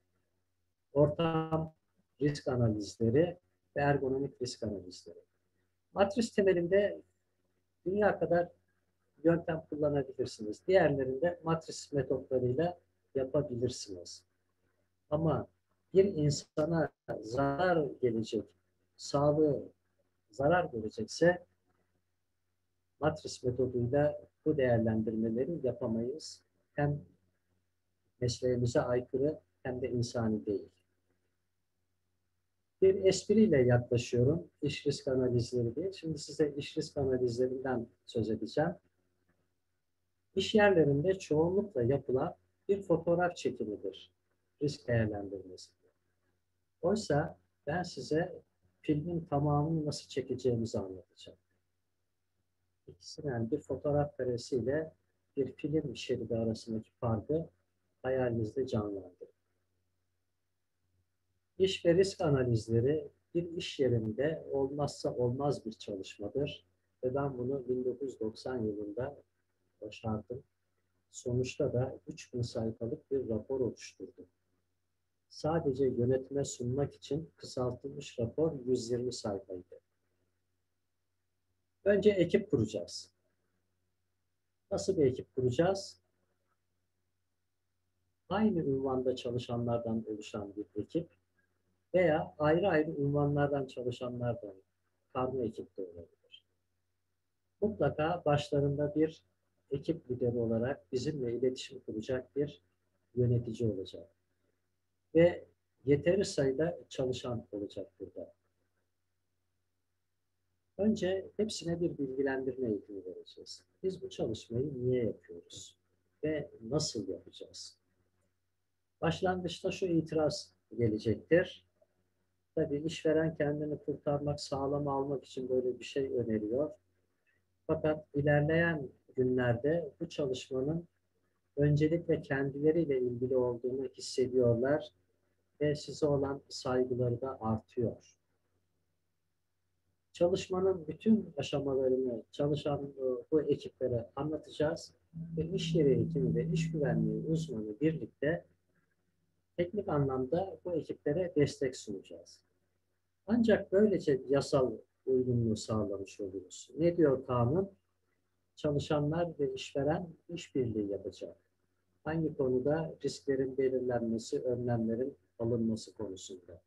ortam risk analizleri ve ergonomik risk analizleri. Matris temelinde dünya kadar yöntem kullanabilirsiniz. Diğerlerinde matris metotlarıyla yapabilirsiniz. Ama bir insana zarar gelecek, sağlığı zarar görecekse matris metoduyla bu değerlendirmeleri yapamayız. Hem mesleğimize aykırı hem de insani değil. Bir espriyle yaklaşıyorum iş risk analizleri diye. Şimdi size iş risk analizlerinden söz edeceğim. İş yerlerinde çoğunlukla yapılan bir fotoğraf çekimidir risk değerlendirmesi. Oysa ben size filmin tamamını nasıl çekeceğimizi anlatacağım. İkisinden bir fotoğraf karesiyle bir film şeridi arasındaki farkı hayalinizde canlandırın. İş ve risk analizleri bir iş yerinde olmazsa olmaz bir çalışmadır. Ve ben bunu 1990 yılında başardım. Sonuçta da 3000 sayfalık bir rapor oluşturdum. Sadece yönetime sunmak için kısaltılmış rapor 120 sayfaydı. Önce ekip kuracağız. Nasıl bir ekip kuracağız? Aynı ünvanda çalışanlardan oluşan bir ekip veya ayrı ayrı ünvanlardan çalışanlardan karma ekip de olabilir. Mutlaka başlarında bir ekip lideri olarak bizimle iletişim kuracak bir yönetici olacak. Ve yeteri sayıda çalışan olacak burada. Önce hepsine bir bilgilendirme eğitimi vereceğiz. Biz bu çalışmayı niye yapıyoruz ve nasıl yapacağız? Başlangıçta şu itiraz gelecektir. Tabii işveren kendini kurtarmak, sağlam almak için böyle bir şey öneriyor. Fakat ilerleyen günlerde bu çalışmanın öncelikle kendileriyle ilgili olduğunu hissediyorlar ve size olan saygıları da artıyor. Çalışmanın bütün aşamalarını çalışan bu ekiplere anlatacağız ve iş yeri hekimi ve iş güvenliği uzmanı birlikte teknik anlamda bu ekiplere destek sunacağız. Ancak böylece yasal uygunluğu sağlamış oluruz. Ne diyor kanun? çalışanlar ve işveren işbirliği yapacak. Hangi konuda? Risklerin belirlenmesi, önlemlerin alınması konusunda.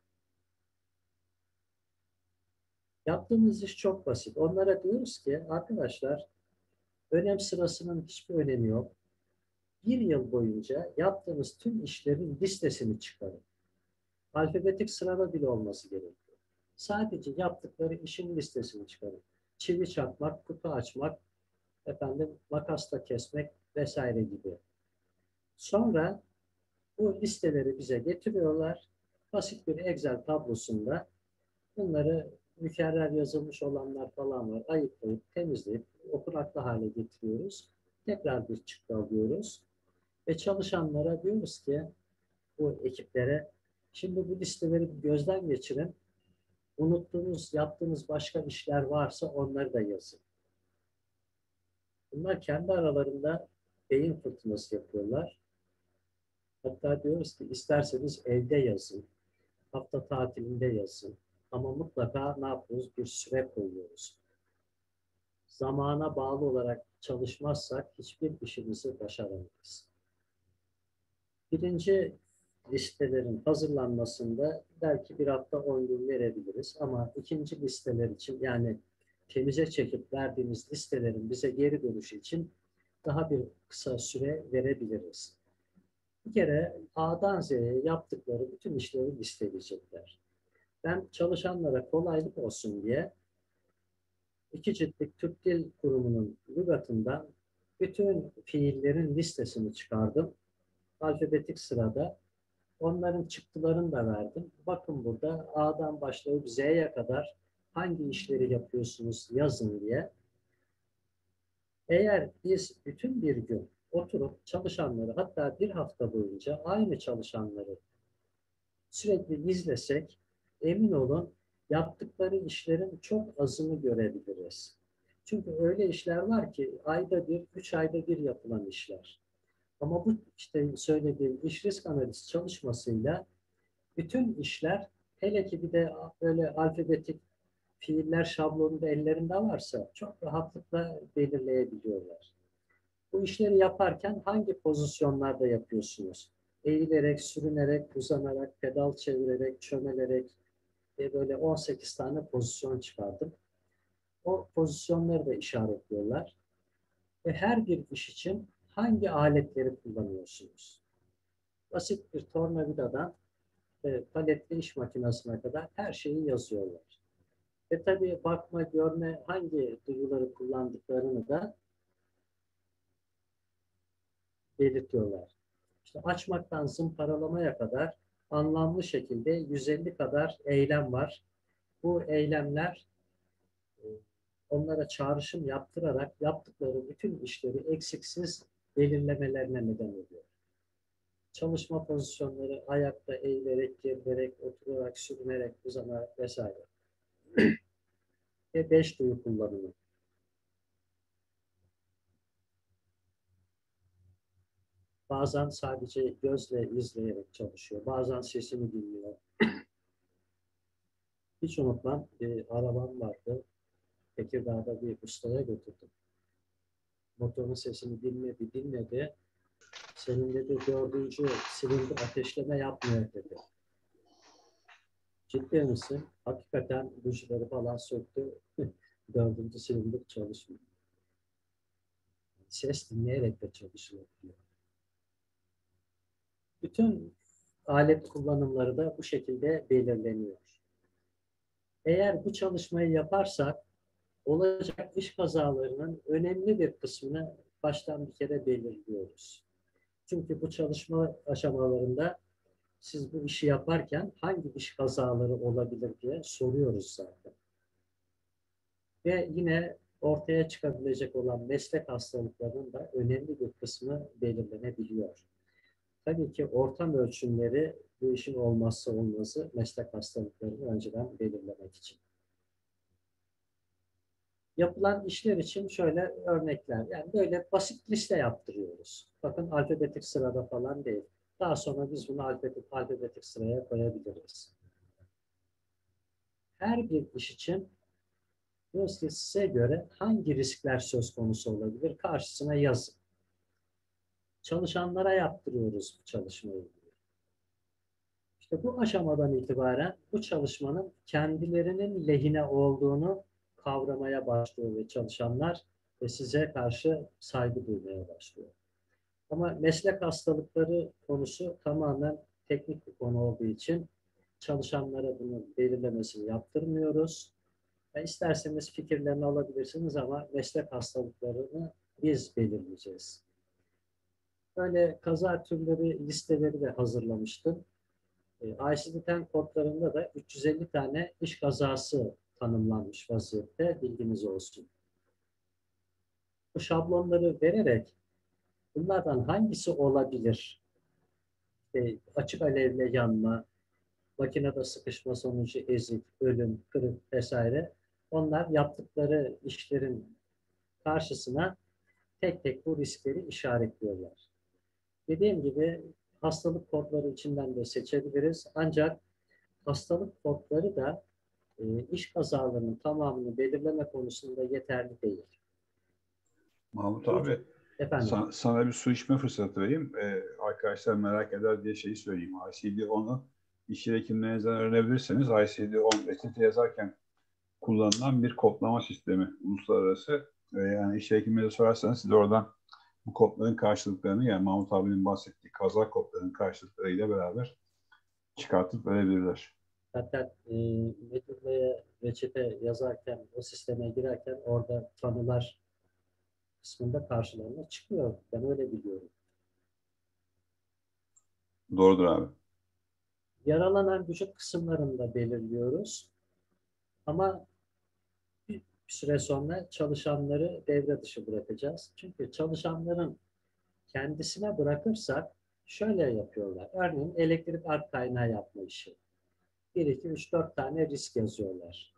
Yaptığımız iş çok basit. Onlara diyoruz ki arkadaşlar, önem sırasının hiçbir önemi yok. Bir yıl boyunca yaptığınız tüm işlerin listesini çıkarın. Alfabetik sırada bile olması gerekiyor. Sadece yaptıkları işin listesini çıkarın. Çivi çakmak, kutu açmak, makasla kesmek vesaire gibi. Sonra bu listeleri bize getiriyorlar. Basit bir Excel tablosunda bunları mükerrer yazılmış olanlar falan var. Ayıklayıp, temizleyip okunaklı hale getiriyoruz. Tekrar bir çıktı alıyoruz. Ve çalışanlara diyoruz ki bu ekiplere şimdi bu listeleri bir gözden geçirin. Unuttuğunuz, yaptığınız başka işler varsa onları da yazın. Bunlar kendi aralarında beyin fırtınası yapıyorlar. Hatta diyoruz ki isterseniz evde yazın, hafta tatilinde yazın. Ama mutlaka ne yapıyoruz? Bir süre koyuyoruz. Zamana bağlı olarak çalışmazsak hiçbir işimizi başaramayız. Birinci listelerin hazırlanmasında belki bir hafta 10 gün verebiliriz. Ama ikinci listeler için yani temize çekip verdiğimiz listelerin bize geri dönüşü için daha bir kısa süre verebiliriz. Bir kere A'dan Z'ye yaptıkları bütün işleri listeleyecekler. Ben çalışanlara kolaylık olsun diye 2 ciltlik Türk Dil Kurumu'nun lügatından bütün fiillerin listesini çıkardım. Alfabetik sırada. Onların çıktılarını da verdim. Bakın burada A'dan başlayıp Z'ye kadar hangi işleri yapıyorsunuz yazın diye. Eğer biz bütün bir gün oturup çalışanları hatta bir hafta boyunca aynı çalışanları sürekli izlesek emin olun yaptıkları işlerin çok azını görebiliriz. Çünkü öyle işler var ki ayda bir, 3 ayda bir yapılan işler. Ama bu işte söylediğim iş risk analiz çalışmasıyla bütün işler hele ki bir de böyle alfabetik fiiller şablonu da ellerinde varsa çok rahatlıkla belirleyebiliyorlar. Bu işleri yaparken hangi pozisyonlarda yapıyorsunuz? Eğilerek, sürünerek, uzanarak, pedal çevirerek, çömelerek böyle 18 tane pozisyon çıkardım. O pozisyonları da işaretliyorlar. Ve her bir iş için hangi aletleri kullanıyorsunuz? Basit bir tornavidadan paletli iş makinesine kadar her şeyi yazıyorlar. Ve tabii bakma, görme hangi duyuları kullandıklarını da belirtiyorlar. İşte açmaktan zımparalamaya kadar anlamlı şekilde 150 kadar eylem var. Bu eylemler e, onlara çağrışım yaptırarak yaptıkları bütün işleri eksiksiz belirlemelerine neden oluyor. Çalışma pozisyonları ayakta eğilerek, gerilerek, oturarak, sürünerek, uzanarak vesaire. Ve 5 duyu kullanımı. Bazen sadece gözle izleyerek çalışıyor. Bazen sesini dinliyor. Hiç unutmam bir arabam vardı. Tekirdağ'da bir ustaya götürdüm. Motorun sesini dinledi. Senin dedi 4. silindir ateşleme yapmıyor dedi. Ciddi misin? Hakikaten bujileri falan söktü. 4. silindir çalışmıyor. Ses dinleyerek de çalışıyor diyor. Bütün alet kullanımları da bu şekilde belirleniyor. Eğer bu çalışmayı yaparsak olacak iş kazalarının önemli bir kısmını baştan bir kere belirliyoruz. Çünkü bu çalışma aşamalarında siz bu işi yaparken hangi iş kazaları olabilir diye soruyoruz zaten. Ve yine ortaya çıkabilecek olan meslek hastalıklarının da önemli bir kısmı belirlenebiliyor. Tabii ki ortam ölçümleri bu işin olmazsa olmazı meslek hastalıklarını önceden belirlemek için. Yapılan işler için şöyle örnekler. Yani böyle basit liste yaptırıyoruz. Bakın alfabetik sırada falan değil. Daha sonra biz bunu alfabetik sıraya koyabiliriz. Her bir iş için Diyoruz ki size göre hangi riskler söz konusu olabilir? Karşısına yazın. Çalışanlara yaptırıyoruz bu çalışmayı. İşte bu aşamadan itibaren bu çalışmanın kendilerinin lehine olduğunu kavramaya başlıyor ve çalışanlar ve size karşı saygı duymaya başlıyor. Ama meslek hastalıkları konusu tamamen teknik bir konu olduğu için çalışanlara bunun belirlemesini yaptırmıyoruz. İsterseniz fikirlerini alabilirsiniz ama meslek hastalıklarını biz belirleyeceğiz. Böyle kaza türleri listeleri de hazırlamıştım. ICD-10 kodlarında da 350 tane iş kazası tanımlanmış vaziyette, bilginiz olsun. Bu şablonları vererek bunlardan hangisi olabilir? Açık alevle yanma, makinede sıkışma sonucu ezik, ölüm, kırık vesaire. Onlar yaptıkları işlerin karşısına tek tek bu riskleri işaretliyorlar. Dediğim gibi hastalık kodları içinden de seçebiliriz. Ancak hastalık kodları da iş kazalarının tamamını belirleme konusunda yeterli değil. Mahmut abi, Efendim, sana bir su içme fırsatı vereyim. Arkadaşlar merak eder diye şeyi söyleyeyim. ICD-10'u iş yeri hekimlerinizden öğrenebilirseniz ICD-10 reçete yazarken kullanılan bir kodlama sistemi. Uluslararası. Yani iş yeri hekimlerine sorarsanız siz de oradan bu kodların karşılıklarını, yani Mahmut abinin bahsettiği kaza kodlarının karşılıklarıyla beraber çıkartıp verebilirler. zaten Medulla'ya reçete yazarken, o sisteme girerken orada tanılar kısmında karşılarına çıkıyor. Ben öyle biliyorum. Doğrudur abi. Yaralanan vücut kısımlarını da belirliyoruz. Ama bir süre sonra çalışanları devre dışı bırakacağız. Çünkü çalışanların kendisine bırakırsak şöyle yapıyorlar. Örneğin elektrik ark kaynağı yapma işi. 1, 2, 3, 4 tane risk yazıyorlar.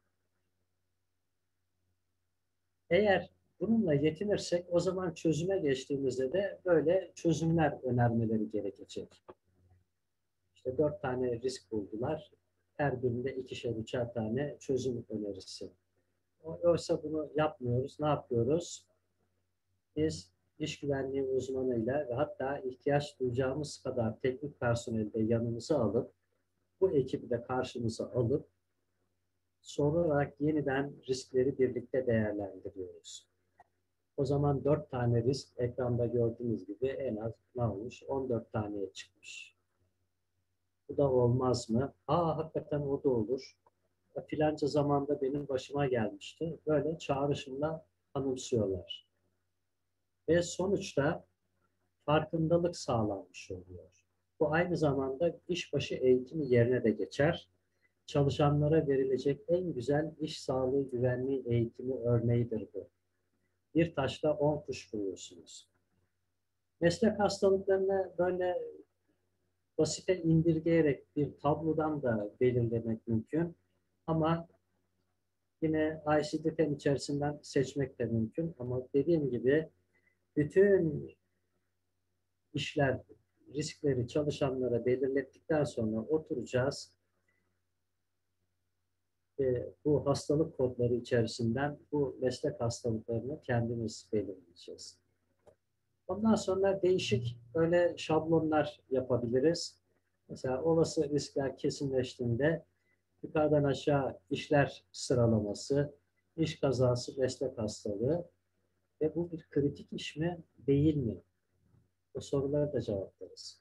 Eğer bununla yetinirsek o zaman çözüme geçtiğimizde de böyle çözümler önermeleri gerekecek. İşte 4 tane risk buldular. Her birinde 2'şer 3'er tane çözüm önerisi. Oysa bunu yapmıyoruz. Ne yapıyoruz? Biz iş güvenliği uzmanıyla ve hatta ihtiyaç duyacağımız kadar teknik personeli de yanımıza alıp bu ekibi de karşımıza alıp sorarak yeniden riskleri birlikte değerlendiriyoruz. O zaman 4 tane risk ekranda gördüğünüz gibi en az ne olmuş? 14 taneye çıkmış. Bu da olmaz mı? Hakikaten o da olur. Filanca zamanda benim başıma gelmişti. Böyle çağrışımla anımsıyorlar. Ve sonuçta farkındalık sağlanmış oluyor. Bu aynı zamanda işbaşı eğitimi yerine de geçer. Çalışanlara verilecek en güzel iş sağlığı güvenliği eğitimi örneğidir bu. Bir taşla 10 kuş vuruyorsunuz. Meslek hastalıklarını böyle basite indirgeyerek bir tablodan da belirlemek mümkün. Ama yine ICD-10 içerisinden seçmek de mümkün. Ama dediğim gibi bütün işler, riskleri çalışanlara belirlettikten sonra oturacağız. Bu hastalık kodları içerisinden bu meslek hastalıklarını kendimiz belirleyeceğiz. Ondan sonra değişik böyle şablonlar yapabiliriz. Mesela olası riskler kesinleştiğinde yukarıdan aşağı işler sıralaması, iş kazası, meslek hastalığı ve bu bir kritik iş mi, değil mi? Bu sorulara da cevaplarız.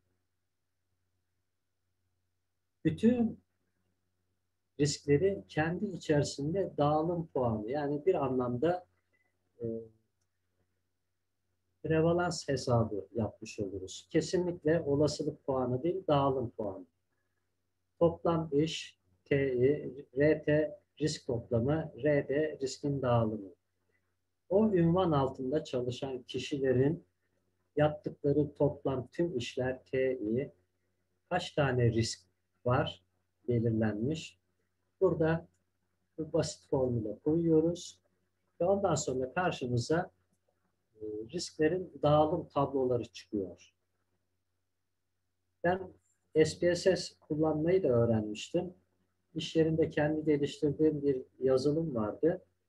Bütün riskleri kendi içerisinde dağılım puanı, yani bir anlamda e, prevalans hesabı yapmış oluruz. Kesinlikle olasılık puanı değil, dağılım puanı. Toplam iş, TI, RT risk toplamı, RD riskin dağılımı. O ünvan altında çalışan kişilerin yaptıkları toplam tüm işler TI, kaç tane risk var belirlenmiş. Burada bir basit formüle koyuyoruz ve ondan sonra karşımıza risklerin dağılım tabloları çıkıyor. Ben SPSS kullanmayı da öğrenmiştim. İş yerinde kendi geliştirdiğim bir yazılım vardı.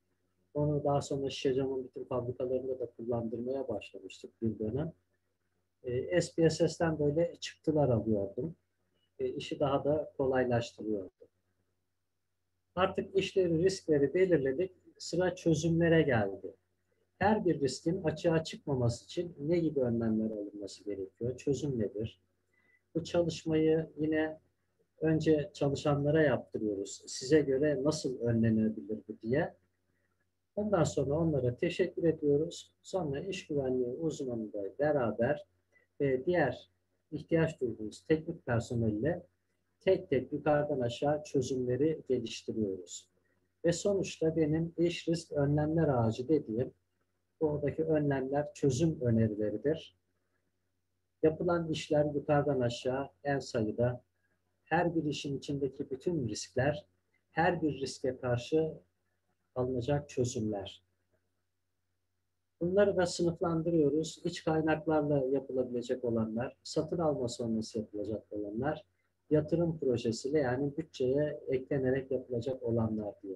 Onu daha sonra şişe camın bütün fabrikalarında da kullandırmaya başlamıştık bir dönem. SPSS'ten böyle çıktılar alıyordum. İşi daha da kolaylaştırıyordu. Artık işleri, riskleri belirledik. Sıra çözümlere geldi. Her bir riskin açığa çıkmaması için ne gibi önlemler alınması gerekiyor? Çözüm nedir? Bu çalışmayı yine önce çalışanlara yaptırıyoruz. Size göre nasıl önlenebilir bu diye. Ondan sonra onlara teşekkür ediyoruz. Sonra iş güvenliği uzmanıyla beraber ve diğer ihtiyaç duyduğumuz teknik personelle tek tek yukarıdan aşağı çözümleri geliştiriyoruz. Ve sonuçta benim iş risk önlemler ağacı dediğim oradaki önlemler çözüm önerileridir. Yapılan işler yukarıdan aşağı en sayıda her bir işin içindeki bütün riskler, her bir riske karşı alınacak çözümler. Bunları da sınıflandırıyoruz. İç kaynaklarla yapılabilecek olanlar, satın alma sonrası yapılacak olanlar, yatırım projesiyle yani bütçeye eklenerek yapılacak olanlar diyor.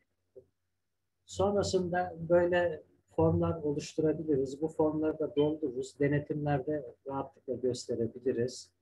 Sonrasında böyle formlar oluşturabiliriz. Bu formları da doldururuz. Denetimlerde rahatlıkla gösterebiliriz.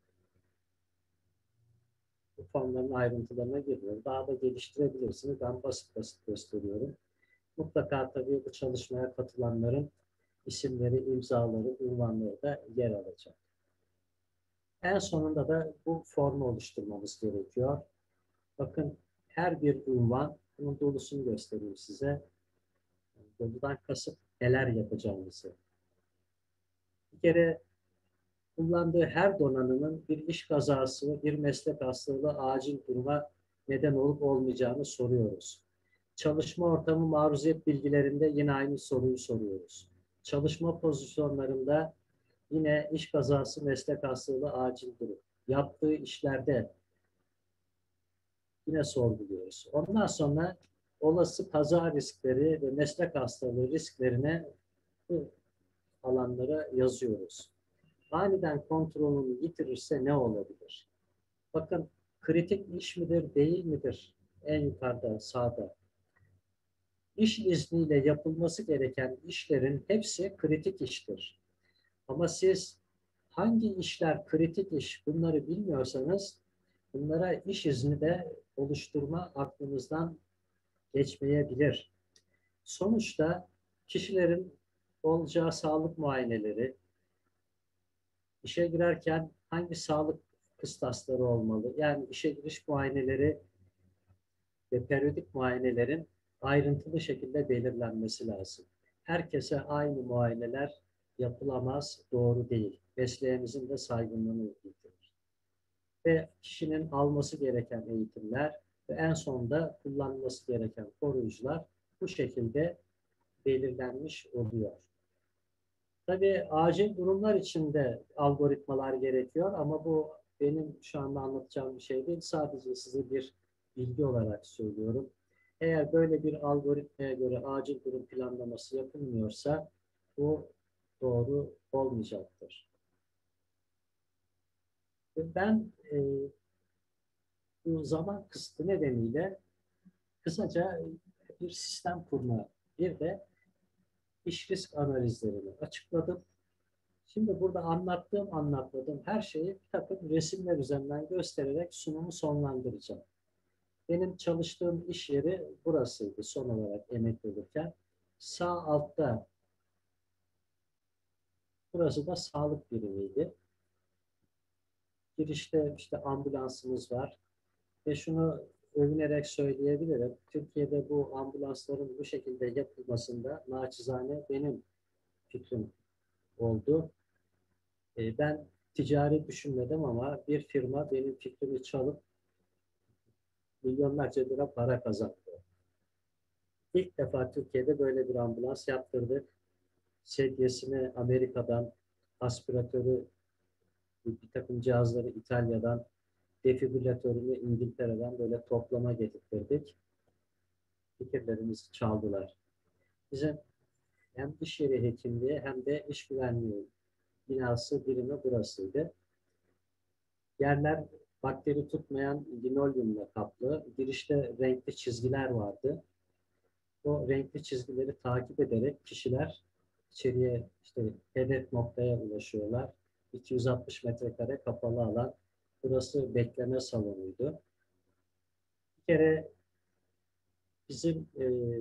Bu formların ayrıntılarına giriyorum. Daha da geliştirebilirsiniz. Ben basit basit gösteriyorum. Mutlaka tabii bu çalışmaya katılanların isimleri, imzaları, unvanları da yer alacak. En sonunda da bu formu oluşturmamız gerekiyor. Bakın her bir unvan, bunun dolusunu göstereyim size. Doludan kasıt neler yapacağımızı. Bir kere kullandığı her donanımın bir iş kazası, bir meslek hastalığı, acil duruma neden olup olmayacağını soruyoruz. Çalışma ortamı maruziyet bilgilerinde yine aynı soruyu soruyoruz. Çalışma pozisyonlarında yine iş kazası, meslek hastalığı, acil durum. Yaptığı işlerde yine sorguluyoruz. Ondan sonra olası kaza riskleri ve meslek hastalığı risklerine bu alanlara yazıyoruz. Aniden kontrolünü yitirirse ne olabilir? Bakın kritik iş midir, değil midir? En yukarıda, sağda. İş izniyle yapılması gereken işlerin hepsi kritik iştir. Ama siz hangi işler kritik iş bunları bilmiyorsanız bunlara iş izni de oluşturma aklınızdan geçmeyebilir. Sonuçta kişilerin olacağı sağlık muayeneleri, işe girerken hangi sağlık kıstasları olmalı? Yani işe giriş muayeneleri ve periyodik muayenelerin ayrıntılı şekilde belirlenmesi lazım. Herkese aynı muayeneler yapılamaz, doğru değil. Mesleğimizin de saygınlığını yitirir. Ve kişinin alması gereken eğitimler ve en sonunda kullanması gereken koruyucular bu şekilde belirlenmiş oluyor. Tabii acil durumlar için de algoritmalar gerekiyor ama bu benim şu anda anlatacağım bir şey değil. Sadece size bir bilgi olarak söylüyorum. Eğer böyle bir algoritmaya göre acil durum planlaması yapılmıyorsa bu doğru olmayacaktır. Ben bu zaman kısıtı nedeniyle kısaca bir sistem kurma, bir de iş risk analizlerini açıkladım. Şimdi burada anlattığım her şeyi bir takım resimler üzerinden göstererek sunumu sonlandıracağım. Benim çalıştığım iş yeri burasıydı son olarak emekli olurken. Sağ altta burası da sağlık birimiydi. Girişte işte ambulansımız var ve şunu övünerek söyleyebilirim. Türkiye'de bu ambulansların bu şekilde yapılmasında naçizane benim fikrim oldu. Ben ticari düşünmedim ama bir firma benim fikrimi çalıp milyonlarca lira para kazandı. İlk defa Türkiye'de böyle bir ambulans yaptırdık. Sedyesini Amerika'dan, aspiratörü, bir takım cihazları İtalya'dan, defibrilatörünü İngiltere'den böyle toplama getirdik. Fikirlerimizi çaldılar. Bizim hem iş yeri hekimliği hem de iş güvenliği binası birimi burasıydı. Yerler bakteri tutmayan linolyumla kaplı. Girişte renkli çizgiler vardı. o renkli çizgileri takip ederek kişiler içeriye işte hedef noktaya ulaşıyorlar. 260 metrekare kapalı alan. Burası bekleme salonuydu. Bir kere bizim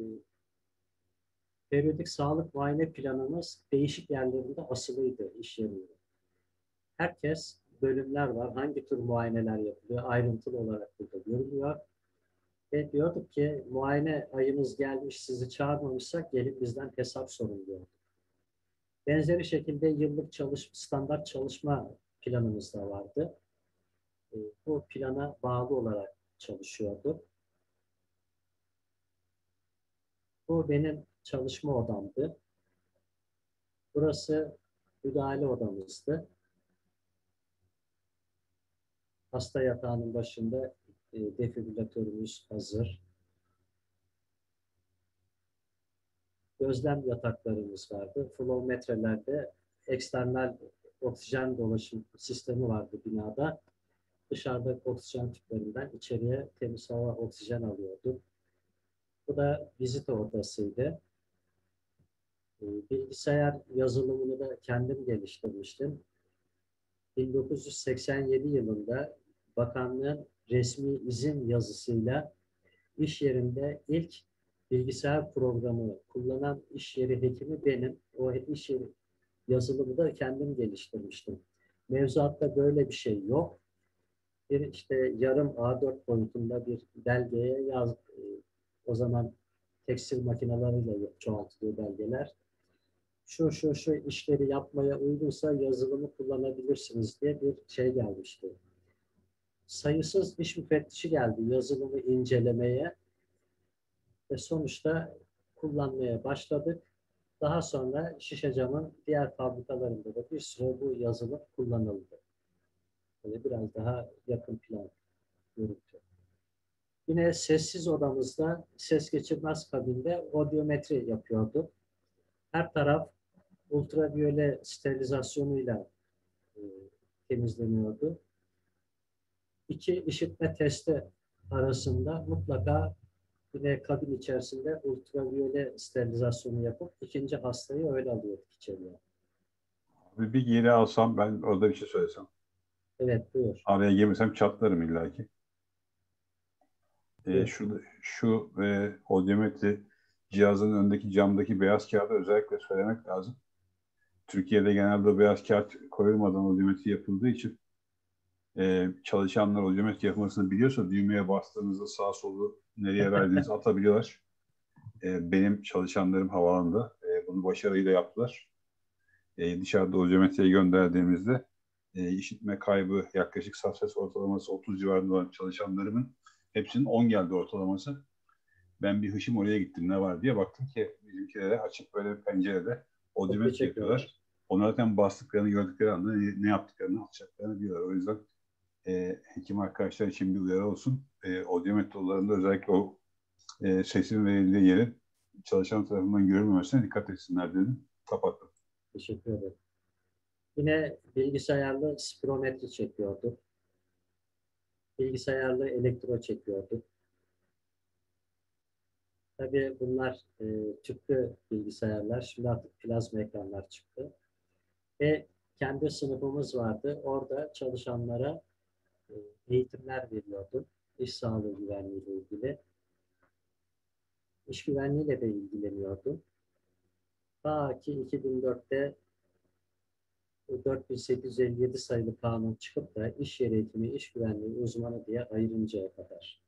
periyodik sağlık muayene planımız değişik yerlerinde asılıydı iş yerinde. Herkes bölümler var. Hangi tür muayeneler yapılıyor? Ayrıntılı olarak burada görülüyor. Ve diyorduk ki muayene ayımız gelmiş, sizi çağırmamışsak gelip bizden hesap sorun diyorduk. Benzeri şekilde yıllık standart çalışma planımız da vardı. Bu plana bağlı olarak çalışıyorduk. Bu benim çalışma odamdı. Burası müdahale odamızdı. Hasta yatağının başında defibrilatörümüz hazır. Gözlem yataklarımız vardı. Flowmetrelerde eksternal oksijen dolaşım sistemi vardı binada. Dışarıda oksijen tüplerinden içeriye temiz hava, oksijen alıyorduk. Bu da vizite odasıydı. Bilgisayar yazılımını da kendim geliştirmiştim. 1987 yılında bakanlığın resmi izin yazısıyla iş yerinde ilk bilgisayar programı kullanan iş yeri hekimi benim. O iş yeri yazılımı da kendim geliştirmiştim. Mevzuatta böyle bir şey yok. Bir işte yarım A4 boyutunda bir belgeye o zaman tekstil makineleriyle çoğaltılıyor belgeler. Şu işleri yapmaya uygunsa yazılımı kullanabilirsiniz diye bir şey gelmişti. Sayısız iş müfettişi geldi yazılımı incelemeye ve sonuçta kullanmaya başladık. Daha sonra Şişecam'ın diğer fabrikalarında da bir süre bu yazılım kullanıldı. Böyle biraz daha yakın plan görüntü. Yine sessiz odamızda ses geçirmez kabinde odyometri yapıyorduk. Her taraf ultraviyole sterilizasyonuyla e, temizleniyordu. İki işitme testi arasında mutlaka yine kabin içerisinde ultraviyole sterilizasyonu yapıp ikinci hastayı öyle alıyorduk içeriye. Bir geri alsam ben orada bir şey söylesem. Evet, buyur. Araya girmesem çatlarım illaki. Buyur. Şu odyometri cihazının önündeki camdaki beyaz kağıdı özellikle söylemek lazım. Türkiye'de genelde o beyaz kağıt koyulmadan odyometri yapıldığı için çalışanlar odyometri yapmasını biliyorsa düğmeye bastığınızda sağ solu nereye verdiğinizi atabiliyorlar. Benim çalışanlarım havaalanında bunu başarıyla yaptılar. Dışarıda odyometriye gönderdiğimizde işitme kaybı yaklaşık saf ses ortalaması 30 civarında olan çalışanlarımın hepsinin 10 geldi ortalaması. Ben bir hışım oraya gittim ne var diye baktım ki bizimkilere açık böyle bir pencerede odyometri yapıyorlar. Onlar zaten bastıklarını gördükleri anda ne yaptıklarını atacaklarını biliyorlar. O yüzden hekim arkadaşlar için bir uyarı olsun. Odyometri odalarında özellikle o sesin verildiği yerin çalışan tarafından görülmemesine dikkat etsinler dedim. Kapattım. Teşekkür ederim. Yine bilgisayarlı spirometri çekiyorduk. Bilgisayarlı elektro çekiyorduk. Tabii bunlar tüplü bilgisayarlar. Şimdi artık plazma ekranlar çıktı. Ve kendi sınıfımız vardı. Orada çalışanlara e, eğitimler veriliyordu. İş sağlığı güvenliği ile ilgili. İş güvenliğiyle de ilgileniyordu. Ta ki 2004'te 4857 sayılı kanun çıkıp da iş yeri hekimi, iş güvenliği uzmanı diye ayırıncaya kadar.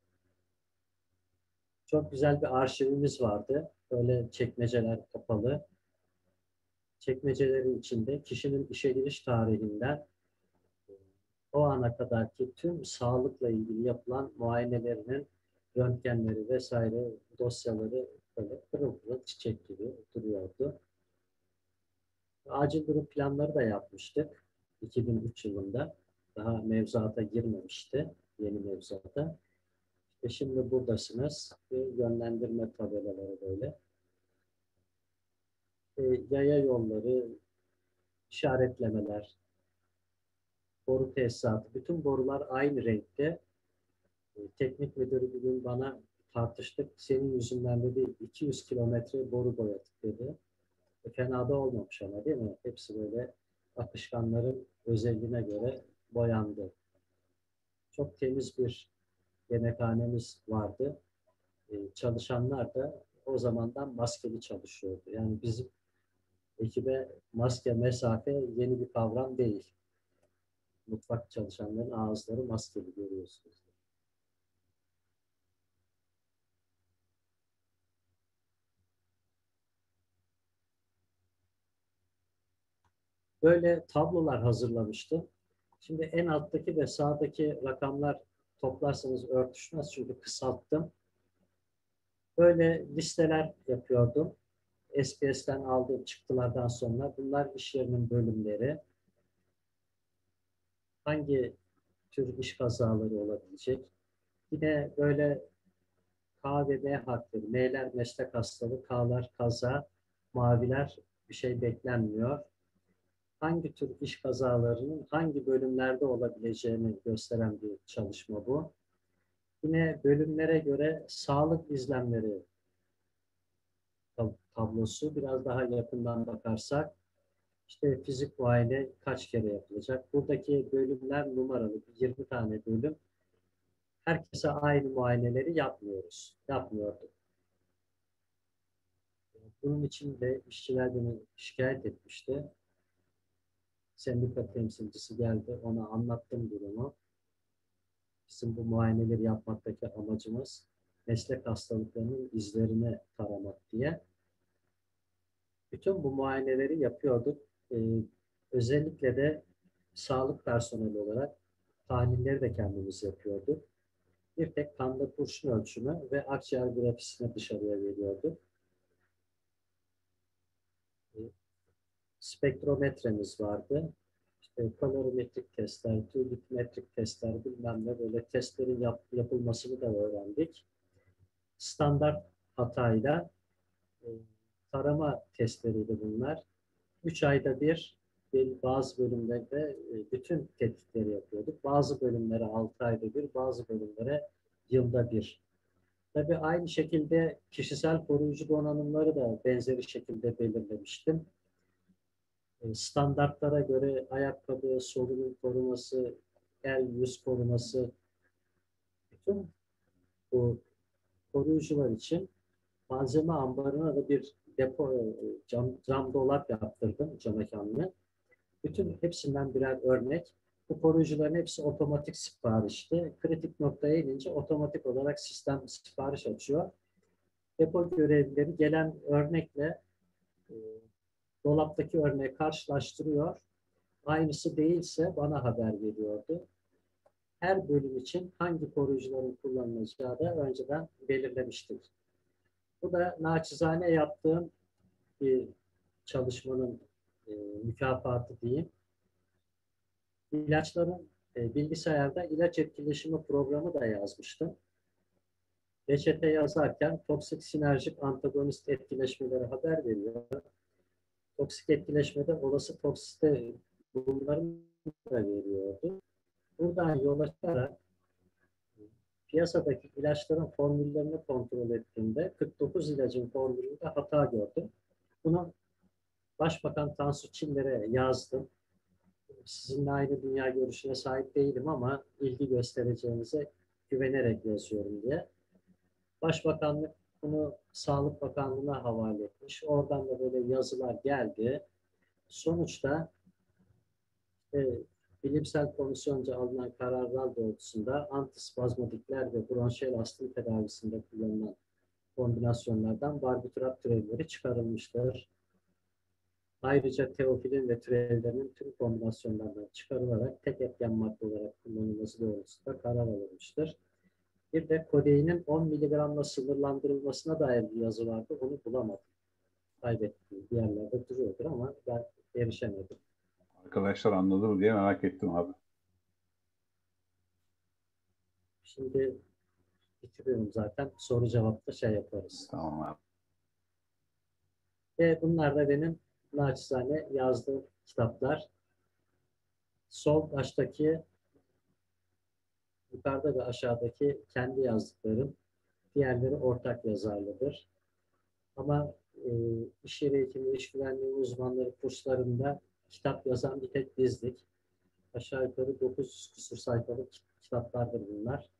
Çok güzel bir arşivimiz vardı. Böyle çekmeceler kapalı. Çekmecelerin içinde kişinin işe giriş tarihinden o ana kadarki tüm sağlıkla ilgili yapılan muayenelerinin röntgenleri vesaire dosyaları böyle pırıl pırıl çiçek gibi duruyordu. Acil durum planları da yapmıştık 2003 yılında. Daha mevzuata girmemişti, yeni mevzuata. Şimdi buradasınız. Yönlendirme tabelaları böyle. Yaya yolları, işaretlemeler, boru tesisatı. Bütün borular aynı renkte. Teknik müdürü bugün bana tartıştık. Senin yüzünden dedi 200 kilometre boru boyadık dedi. Fena da olmamış ama değil mi? Hepsi böyle akışkanların özelliğine göre boyandı. Çok temiz bir yemekhanemiz vardı. Çalışanlar da o zamandan maskeli çalışıyordu. Yani bizim ekibe maske, mesafe yeni bir kavram değil. Mutfak çalışanların ağızları maskeli görüyorsunuz. Böyle tablolar hazırlamıştım. Şimdi en alttaki ve sağdaki rakamlar toplarsanız örtüşmez çünkü kısalttım. Böyle listeler yapıyordum. SPS'ten aldığım çıktılardan sonra bunlar iş yerinin bölümleri. Hangi tür iş kazaları olabilecek? Yine böyle K ve M harfleri. M'ler meslek hastalığı, K'lar kaza, maviler bir şey beklenmiyor. Hangi tür iş kazalarının hangi bölümlerde olabileceğini gösteren bir çalışma bu. Yine bölümlere göre sağlık izlemleri tablosu. Biraz daha yakından bakarsak işte fizik muayene kaç kere yapılacak? Buradaki bölümler numaralı. 20 tane bölüm. Herkese aynı muayeneleri yapmıyoruz. Yapmıyorduk. Bunun için de işçiler beni şikayet etmişti. Sendika temsilcisi geldi. Ona anlattım durumu. Bizim bu muayeneleri yapmaktaki amacımız meslek hastalıklarının izlerini taramak diye. Bütün bu muayeneleri yapıyorduk. Özellikle de sağlık personeli olarak tahlilleri de kendimiz yapıyorduk. Bir tek kanda kurşun ölçümü ve akciğer grafisini dışarıya veriyorduk. Spektrometremiz vardı. İşte kalorimetrik testler, tübikmetrik testler, bilmem ne böyle testlerin yapılmasını da öğrendik. Standart hatayla tarama testleriydi bunlar. 3 ayda bir bazı bölümlerde bütün tetkikleri yapıyorduk. Bazı bölümlere 6 ayda bir, bazı bölümlere yılda bir. Tabii aynı şekilde kişisel koruyucu donanımları da benzeri şekilde belirlemiştim. Standartlara göre ayakkabı, solunum koruması, el yüz koruması, bütün bu koruyucular için malzeme ambarına da bir depo, cam dolap yaptırdım cam mekanlı. Bütün hepsinden birer örnek. Bu koruyucuların hepsi otomatik siparişti. Kritik noktaya inince otomatik olarak sistem sipariş açıyor. Depo görevlileri gelen örnekle e, dolaptaki örneği karşılaştırıyor. Aynısı değilse bana haber veriyordu. Her bölüm için hangi koruyucuların kullanılacağı da önceden belirlemiştik. Bu da naçizane yaptığım bir çalışmanın mükafatı diyeyim. İlaçların bilgisayarda ilaç etkileşimi programı da yazmıştım. Reçete yazarken toksik sinerjik antagonist etkileşmeleri haber veriyor. Toksik etkileşmede olası toksite bunların da veriyordu. Buradan yola çıkarak piyasadaki ilaçların formüllerini kontrol ettiğimde 49 ilacın formülünde hata gördüm. Bunu Başbakan Tansu Çiller'e yazdım. Sizinle aynı dünya görüşüne sahip değilim ama ilgi göstereceğinize güvenerek yazıyorum diye. Başbakanlık bunu Sağlık Bakanlığı'na havale etmiş. Oradan da böyle yazılar geldi. Sonuçta e, bilimsel komisyonca alınan kararlar doğrultusunda antispazmodikler ve bronşiyel astım tedavisinde kullanılan kombinasyonlardan barbiturat türevleri çıkarılmıştır. Ayrıca teofilin ve türevlerinin tüm kombinasyonlardan çıkarılarak tek etken madde olarak kullanılması doğrultusunda karar alınmıştır. Bir de kodeinin 10 miligramla sınırlandırılmasına dair bir yazı vardı. Onu bulamadım. Kaybettim. Bir yerlerde duruyordur ama ben erişemedim. Arkadaşlar anladı mı diye merak ettim abi. Şimdi bitiriyorum zaten. Soru cevapta şey yaparız. Tamam abi. Ve bunlar da benim naçizane yazdığım kitaplar. Sol baştaki, yukarıda ve aşağıdaki kendi yazdıklarım. Diğerleri ortak yazarlıdır. Ama iş yeri hekimliği, iş güvenliği uzmanları kurslarında kitap yazan bir tek bizdik. Aşağı yukarı 900 küsur sayfalık kitaplardır bunlar.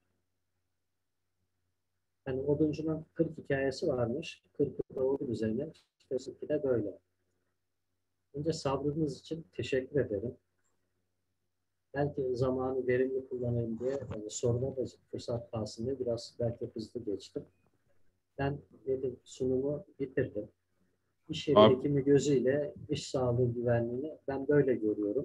Yani oduncunun 40 hikayesi varmış. 40'ı da odun üzerine. İşte de böyle. Önce sabrınız için teşekkür ederim. Belki zamanı verimli kullanayım diye yani sorular da fırsat kalsın diye biraz belki hızlı geçtim. Ben dedim sunumu bitirdim. İş yeri Abi, hekimi gözüyle iş sağlığı güvenliğini ben böyle görüyorum.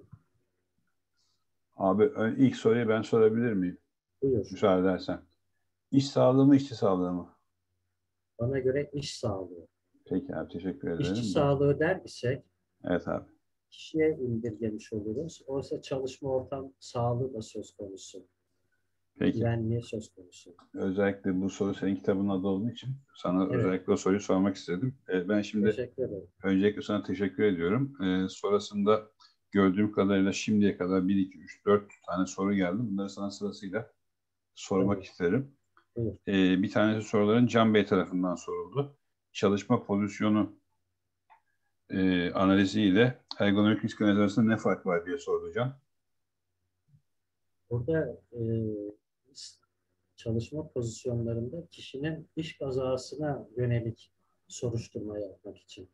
ilk soruyu ben sorabilir miyim? Buyur. Müsaade edersen. İş sağlığı mı, işçi sağlığı mı? Bana göre iş sağlığı. Peki abi, teşekkür İşçi ederim. sağlığı der isek Evet abi. kişiye indirgemiş oluruz. Oysa çalışma ortam sağlığı da söz konusu. Peki. Güvenliği söz konusu. Özellikle bu soru senin kitabının adı olduğu için sana Evet. özellikle o soruyu sormak istedim. Ben şimdi Teşekkür ederim. öncelikle sana teşekkür ediyorum. Sonrasında gördüğüm kadarıyla şimdiye kadar 1, 2, 3, 4 tane soru geldi. Bunları sana sırasıyla sormak Tabii. isterim. Buyur. Bir tanesi soruların Can Bey tarafından soruldu. Çalışma pozisyonu analiziyle ergonomik risk analizi arasında ne fark var diye sordu Can. Burada çalışma pozisyonlarında kişinin iş kazasına yönelik soruşturma yapmak için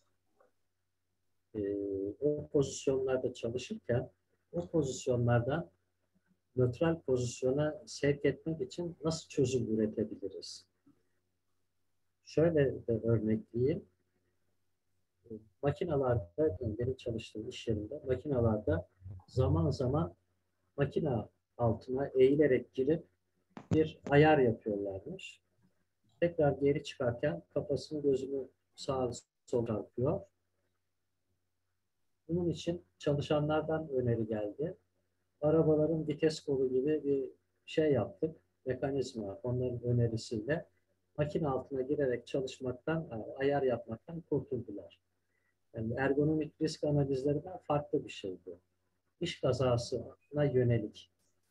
o pozisyonlarda çalışırken o pozisyonlardan nötral pozisyona sevk etmek için nasıl çözüm üretebiliriz? Şöyle de örnekleyeyim. Makinalarda, benim çalıştığım iş yerinde makinalarda zaman zaman makina altına eğilerek girip bir ayar yapıyorlarmış. Tekrar geri çıkarken kafasını gözünü sağa sola çarpıyor. Bunun için çalışanlardan öneri geldi. Arabaların vites kolu gibi bir şey yaptık. Mekanizma onların önerisiyle makine altına girerek çalışmaktan, ayar yapmaktan kurtuldular. Yani ergonomik risk analizlerinden farklı bir şey bu. İş kazasına yönelik.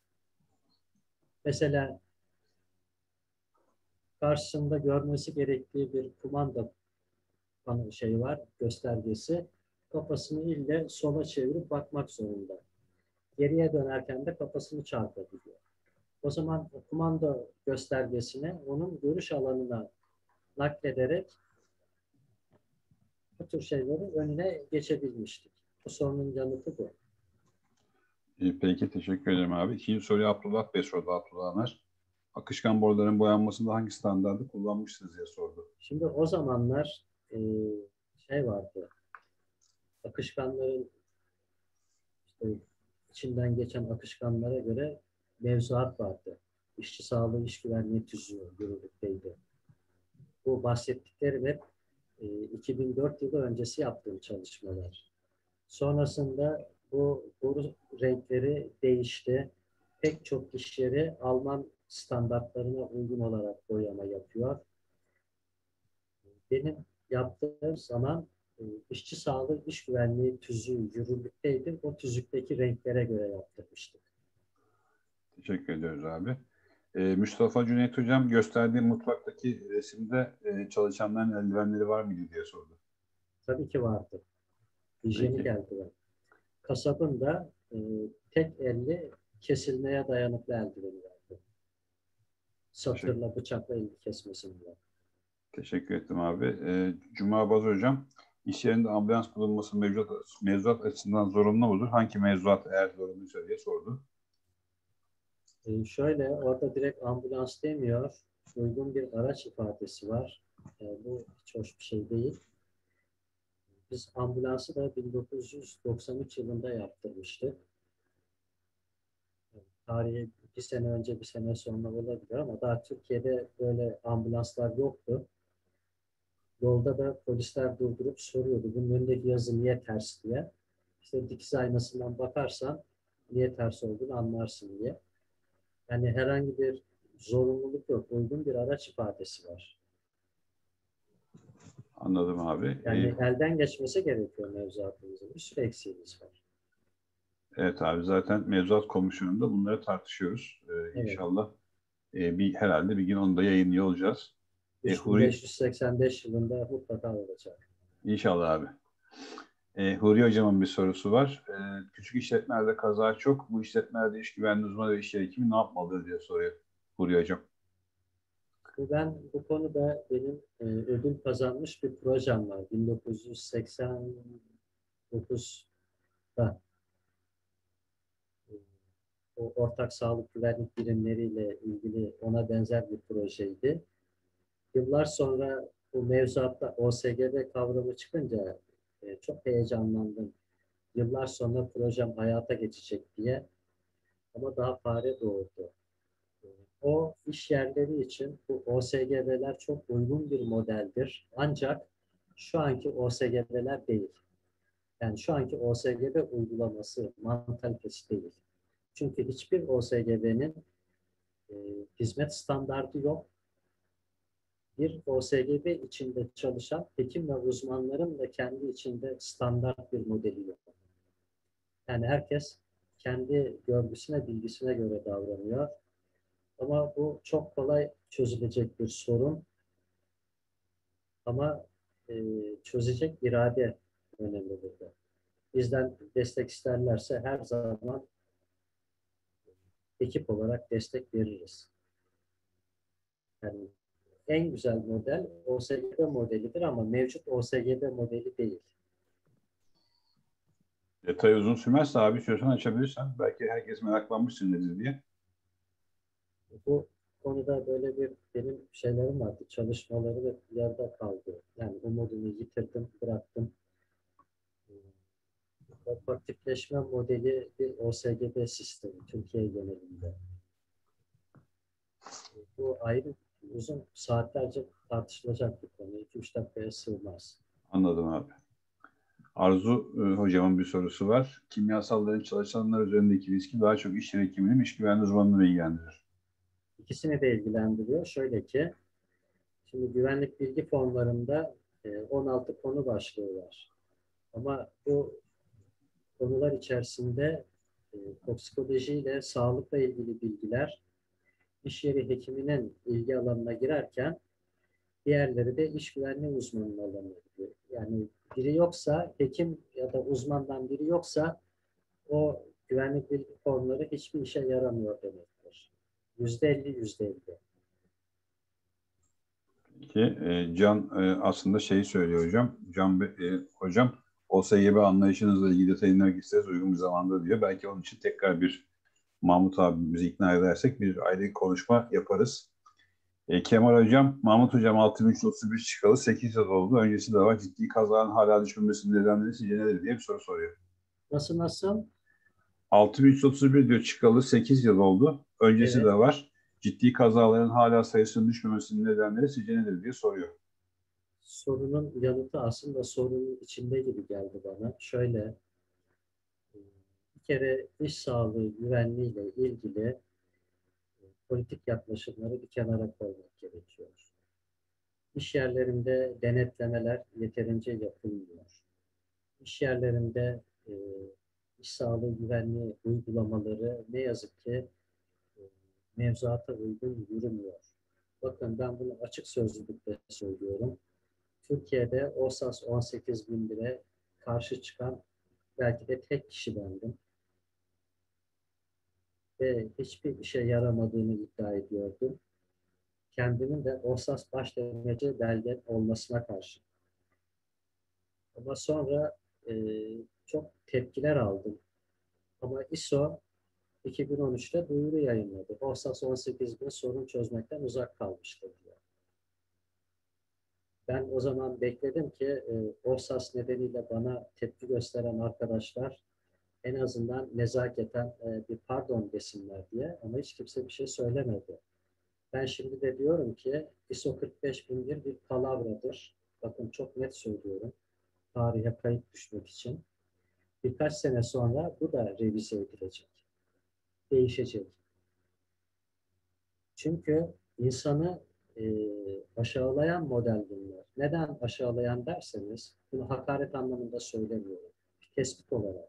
Mesela karşısında görmesi gerektiği bir kumanda şey var, göstergesi. Kafasını ille sola çevirip bakmak zorunda. Geriye dönerken de kafasını çarpabiliyor. O zaman o kumanda göstergesini onun görüş alanına naklederek bu tür şeylerin önüne geçebilmiştik. Bu sorunun yanıtı bu. Peki, teşekkür ederim abi. İkinci soruyu Abdullah Bey sordu, Abdullah Ömer. Akışkan boruların boyanmasında hangi standardı kullanmışsınız diye sordu. Şimdi o zamanlar şey vardı, akışkanların işte içinden geçen akışkanlara göre mevzuat vardı. İşçi sağlığı, iş güvenliği tüzüğü yürürlükteydi. Bu bahsettiklerim hep 2004 yılı öncesi yaptığım çalışmalar. Sonrasında bu boru renkleri değişti. Pek çok iş yeri Alman standartlarına uygun olarak boyama yapıyor. Benim yaptığım zaman işçi sağlığı, iş güvenliği tüzüğü yürürlükteydi. O tüzükteki renklere göre yaptırmıştık. Teşekkür ediyoruz abi. Mustafa Cüneyt Hocam gösterdiği mutfaktaki resimde çalışanların eldivenleri var mıydı diye sordu. Tabii ki vardı. Hijyenik Peki. eldiven. Kasabın da tek elle kesilmeye dayanıklı eldiveni vardı. Teşekkür, Satırla, bıçakla elini kesmesin diye. teşekkür ettim abi. Cuma Baz Hocam, iş yerinde ambulans bulunması mevzuat açısından zorunlu mudur? Hangi mevzuat eğer zorunluysa diye sordu. Şöyle, orada direkt ambulans demiyor. Uygun bir araç ifadesi var. Bu hiç hoş bir şey değil. Biz ambulansı da 1993 yılında yaptırmıştık. Tarihi bir sene önce, bir sene sonra olabilir ama daha Türkiye'de böyle ambulanslar yoktu. Yolda da polisler durdurup soruyordu. Bunun önündeki yazı niye ters diye. İşte dikiz aynasından bakarsan niye ters olduğunu anlarsın diye. Yani herhangi bir zorunluluk yok. Uygun bir araç ifadesi var. Anladım abi. Yani elden geçmesi gerekiyor mevzuatımızın. Bir sürü eksiğimiz var. Evet abi, zaten mevzuat komisyonunda bunları tartışıyoruz. Evet. İnşallah Herhalde bir gün onu da yayınlıyor olacağız. Huri, 3585 yılında mutlaka olacak. İnşallah abi. Huri Hocam'ın bir sorusu var. Küçük işletmelerde kaza çok. Bu işletmelerde iş güvenliği uzmanı ve iş yeri hekimi ne yapmalı diye soruyor Huri Hocam. Ben bu konuda benim ödül kazanmış bir projem var. 1989'da o ortak sağlık güvenlik birimleriyle ilgili ona benzer bir projeydi. Yıllar sonra bu mevzuatta OSGB kavramı çıkınca çok heyecanlandım. Yıllar sonra projem hayata geçecek diye ama daha fare doğurdu. O iş yerleri için bu OSGB'ler çok uygun bir modeldir. Ancak şu anki OSGB'ler değil. Yani şu anki OSGB uygulaması mantalitesi değil. Çünkü hiçbir OSGB'nin hizmet standardı yok. Bir OSGB içinde çalışan hekim ve uzmanların da kendi içinde standart bir modeli yok. Yani herkes kendi görgüsüne, bilgisine göre davranıyor. Ama bu çok kolay çözülecek bir sorun. Ama çözecek irade önemli burada. Bizden destek isterlerse her zaman ekip olarak destek veririz. Yani en güzel model OSGB modelidir ama mevcut OSGB modeli değil. Detay uzun sürmezse abi istiyorsan açabilirsen. Belki herkes meraklanmışsın nedir diye. Bu konuda böyle bir benim şeylerim vardı. Çalışmaları ve yarıda kaldı. Yani umudumu yitirdim, bıraktım. Korporatifleşme modeli bir OSGB sistemi Türkiye genelinde. Bu ayrı uzun saatlerce tartışılacak bir konu. 2-3 dakikaya sığmaz. Anladım abi. Arzu hocamın bir sorusu var. Kimyasalların çalışanlar üzerindeki riski daha çok iş yeri hekiminin iş güvenliği uzmanını ilgilendirir. İkisini de ilgilendiriyor. Şöyle ki, şimdi güvenlik bilgi formlarında 16 konu başlığı var. Ama bu konular içerisinde toksikolojiyle sağlıkla ilgili bilgiler iş yeri hekiminin ilgi alanına girerken diğerleri de iş güvenliği uzmanının alanına giriyor. Yani biri yoksa, hekim ya da uzmandan biri yoksa o güvenlik bilgi formları hiçbir işe yaramıyor demektir. %50, %50. Ki Can aslında şeyi söylüyor hocam. Hocam OSGB anlayışınızla ilgili detayını isteriz uygun bir zamanda diyor. Belki onun için tekrar bir Mahmut abimizi ikna edersek bir ayrı konuşma yaparız. Kemal hocam, Mahmut hocam 6331 çıkalı 8 yıl oldu. Öncesi de var. Ciddi kazanın hala düşmemesinin nedenleri sizce nedir diye bir soru soruyor. Nasıl? 6331 diyor çıkalı 8 yıl oldu. Öncesi de Evet. var. Ciddi kazaların hala sayısının düşmemesinin nedenleri sizce nedir diye soruyor. Sorunun yanıtı aslında sorunun içinde gibi geldi bana. Şöyle, bir kere iş sağlığı güvenliğiyle ilgili politik yaklaşımları bir kenara koymak gerekiyor. İş yerlerinde denetlemeler yeterince yapılmıyor. İş yerlerinde iş sağlığı güvenliği uygulamaları ne yazık ki e, mevzuata uygun yürümüyor. Bakın ben bunu açık sözlülükle söylüyorum. Türkiye'de OSAS 18.001'e karşı çıkan belki de tek kişi bendim. Ve hiçbir işe yaramadığını iddia ediyordum. Kendimin de OSAS başlamacı belge olmasına karşı. Ama sonra çok tepkiler aldım. Ama ISO 2013'te duyuru yayınladı. OSAS 18.000 sorun çözmekten uzak kalmıştır diyor. Ben o zaman bekledim ki OSAS nedeniyle bana tepki gösteren arkadaşlar en azından nezaketen bir pardon desinler diye ama hiç kimse bir şey söylemedi. Ben şimdi de diyorum ki ISO 45001 bir palavradır. Bakın çok net söylüyorum. Tarihe kayıt düşmek için. Birkaç sene sonra bu da revize edilecek. Değişecek. Çünkü insanı aşağılayan model bunlar. Neden aşağılayan derseniz, bunu hakaret anlamında söylemiyorum. Bir tespit olarak.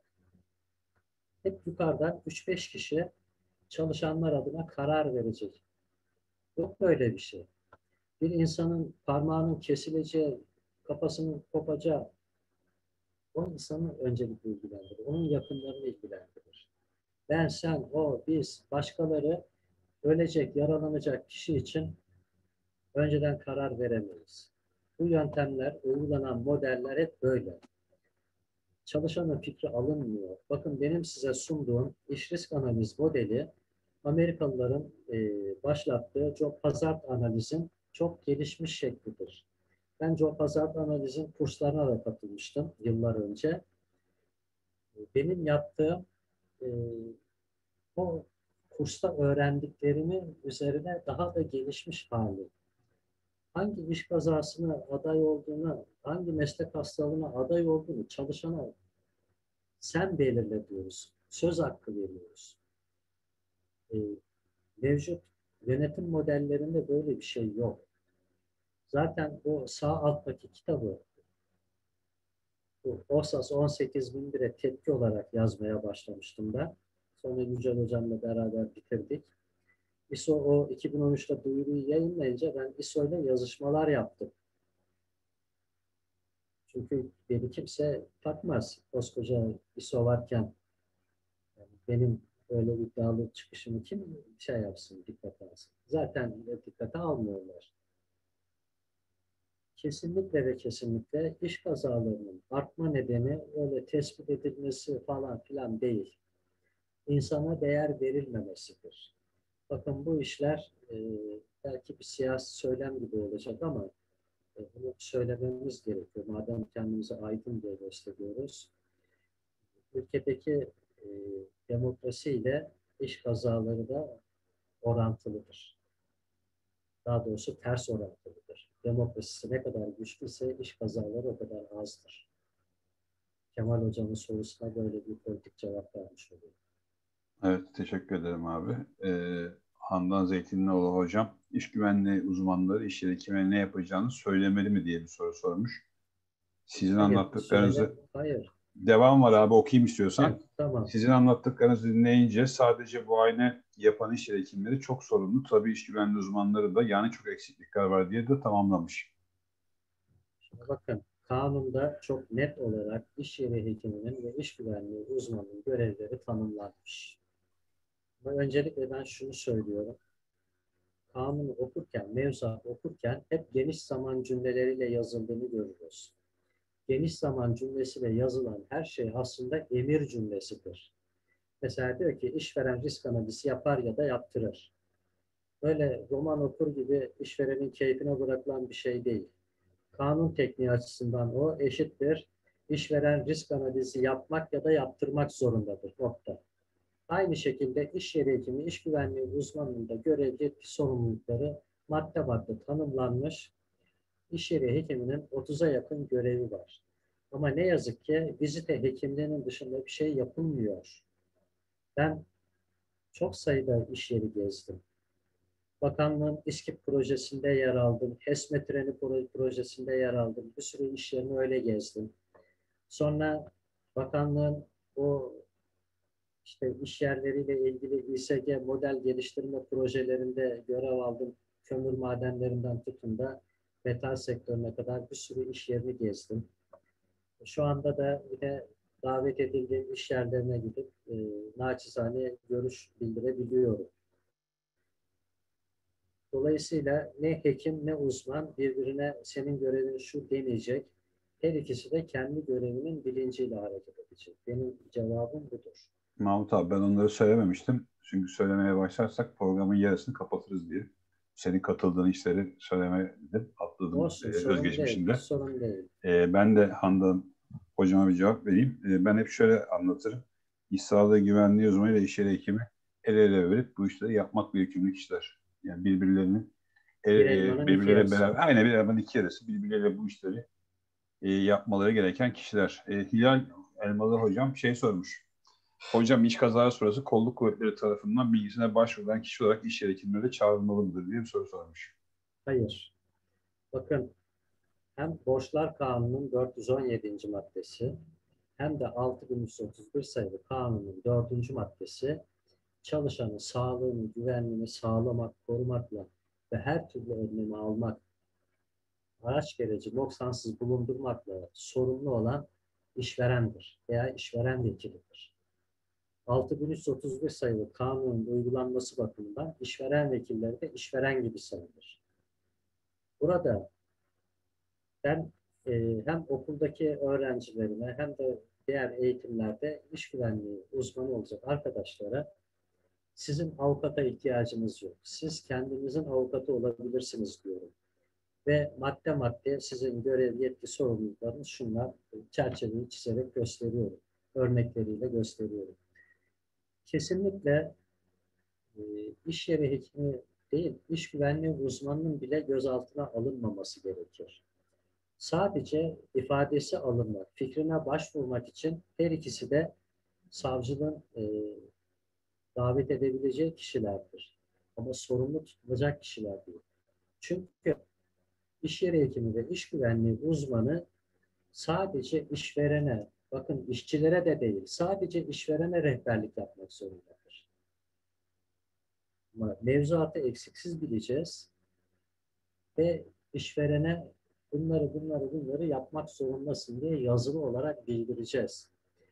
Hep yukarıdan 3-5 kişi çalışanlar adına karar verecek. Yok böyle bir şey. Bir insanın parmağının kesileceği, kafasının kopacağı o insanı öncelikle ilgilendirir. Onun yakınlarını ilgilendirir. Ben, sen, o, biz, başkaları ölecek, yaralanacak kişi için önceden karar veremeyiz. Bu yöntemler, uygulanan modeller hep böyle. Çalışanın fikri alınmıyor. Bakın benim size sunduğum iş risk analiz modeli Amerikalıların başlattığı Joe Hazard analizin çok gelişmiş şeklidir. Ben Joe Hazard analizin kurslarına da katılmıştım yıllar önce. Benim yaptığım e, o kursta öğrendiklerimin üzerine daha da gelişmiş hali. Hangi iş kazasına aday olduğunu, hangi meslek hastalığına aday olduğunu çalışana sen belirle diyoruz. Söz hakkı veriyoruz. E, Mevcut yönetim modellerinde böyle bir şey yok. Zaten o sağ alttaki kitabı bu OSAS 18.001'e tepki olarak yazmaya başlamıştım ben. Sonra Yücel Hocam'la beraber bitirdik. ISO o 2013'te duyuruyu yayınlayınca ben ISO ile yazışmalar yaptım. Çünkü beni kimse takmaz. Koskoca ISO varken yani benim öyle iddialı çıkışımı kim şey yapsın, dikkate alsın. Zaten dikkate almıyorlar. Kesinlikle ve kesinlikle iş kazalarının artma nedeni öyle tespit edilmesi falan filan değil. İnsana değer verilmemesidir. Bakın bu işler belki bir siyasi söylem gibi olacak ama bunu söylememiz gerekiyor. Madem kendimizi aydın diye gösteriyoruz. Ülkedeki e, demokrasiyle iş kazaları da orantılıdır. Daha doğrusu ters orantılıdır. Demokrasisi ne kadar güçlüyse iş kazaları o kadar azdır. Kemal Hocam'ın sorusuna böyle bir politik cevap vermiş oluyor. Evet, teşekkür ederim abi. Handan Zeytinlioğlu hocam, iş güvenliği uzmanları iş yeri kime ne yapacağını söylemeli mi diye bir soru sormuş. Sizin Hayır, anlattıklarınızı hayır. devam var abi, okuyayım istiyorsan. Evet, tamam. Sizin anlattıklarınızı dinleyince sadece bu ayna yapan iş yeri hekimleri çok sorumlu. Tabii iş güvenliği uzmanları da yani çok eksiklikler var diye de tamamlamış. Şimdi bakın, kanunda çok net olarak iş yeri hekiminin ve iş güvenliği uzmanının görevleri tanımlanmış. Ama öncelikle ben şunu söylüyorum. Kanunu okurken, mevzuat okurken hep geniş zaman cümleleriyle yazıldığını görürüz. Geniş zaman cümlesiyle yazılan her şey aslında emir cümlesidir. Mesela diyor ki işveren risk analizi yapar ya da yaptırır. Böyle roman okur gibi işverenin keyfine bırakılan bir şey değil. Kanun tekniği açısından o eşittir. İşveren risk analizi yapmak ya da yaptırmak zorundadır. Nokta. Aynı şekilde iş yeri hekimi, iş güvenliği uzmanlığında görev, yetki, sorumlulukları madde madde tanımlanmış. İş yeri hekiminin 30'a yakın görevi var. Ama ne yazık ki vizite hekimliğinin dışında bir şey yapılmıyor. Ben çok sayıda iş yeri gezdim. Bakanlığın İSKİP projesinde yer aldım. HESME treni projesinde yer aldım. Bir sürü iş yerini öyle gezdim. Sonra bakanlığın o işte iş yerleriyle ilgili İSG model geliştirme projelerinde görev aldım. Kömür madenlerinden tutun da metal sektörüne kadar bir sürü iş yerini gezdim. Şu anda da yine davet edildiğim iş yerlerine gidip naçizane görüş bildirebiliyorum. Dolayısıyla ne hekim ne uzman birbirine senin görevin şu demeyecek. Her ikisi de kendi görevinin bilinciyle hareket edecek. Benim cevabım budur. Mahmut abi, ben onları söylememiştim. Çünkü söylemeye başlarsak programın yarısını kapatırız diye. Senin katıldığın işleri söylemedim, atladım Olsun, sorun değil, hiç özgeçmişinde. sorun değil. Ben de Handan hocama bir cevap vereyim. Ben hep şöyle anlatırım. İş sağlığı güvenliği uzmanı ile iş yeri hekimi el ele verip bu işleri yapmakla yükümlü kişiler. Yani birbirlerinin Bir elmanın iki birbirleriyle yarısı. beraber, aynı bir elmanın iki yarısı birbirleriyle bu işleri yapmaları gereken kişiler. Hilal Elmalı hocam şey sormuş. Hocam iş kazası sonrası kolluk kuvvetleri tarafından bilgisine başvurulan kişi olarak iş yeri hekimleri çağrılmalı mıdır diye bir soru sormuş. Hayır. Bakın, hem Borçlar Kanunu'nun 417. maddesi hem de 6331 sayılı kanunun 4. maddesi çalışanın sağlığını, güvenliğini sağlamak, korumakla ve her türlü önlemi almak, araç gereci noksansız bulundurmakla sorumlu olan işverendir veya işveren vekilidir. 6331 sayılı kanunun uygulanması bakımından işveren vekilleri de işveren gibi sayılır. Burada ben hem okuldaki öğrencilerime hem de diğer eğitimlerde iş güvenliği uzmanı olacak arkadaşlara sizin avukata ihtiyacınız yok. Siz kendinizin avukatı olabilirsiniz diyorum. Ve madde madde sizin görev, yetki, sorumluluklarınız şunlar çerçeveyi çizerek gösteriyorum. Örnekleriyle gösteriyorum. Kesinlikle iş yeri hekimi değil, iş güvenliği uzmanının bile gözaltına alınmaması gerekir. Sadece ifadesi alınmak, fikrine başvurmak için her ikisi de savcının davet edebileceği kişilerdir. Ama sorumlu tutulacak kişiler değil. Çünkü iş yeri hekimi ve iş güvenliği uzmanı sadece işverene, bakın işçilere de değil, sadece işverene rehberlik yapmak zorundadır. Ama mevzuatı eksiksiz bileceğiz ve işverene bunları yapmak zorundasın diye yazılı olarak bildireceğiz.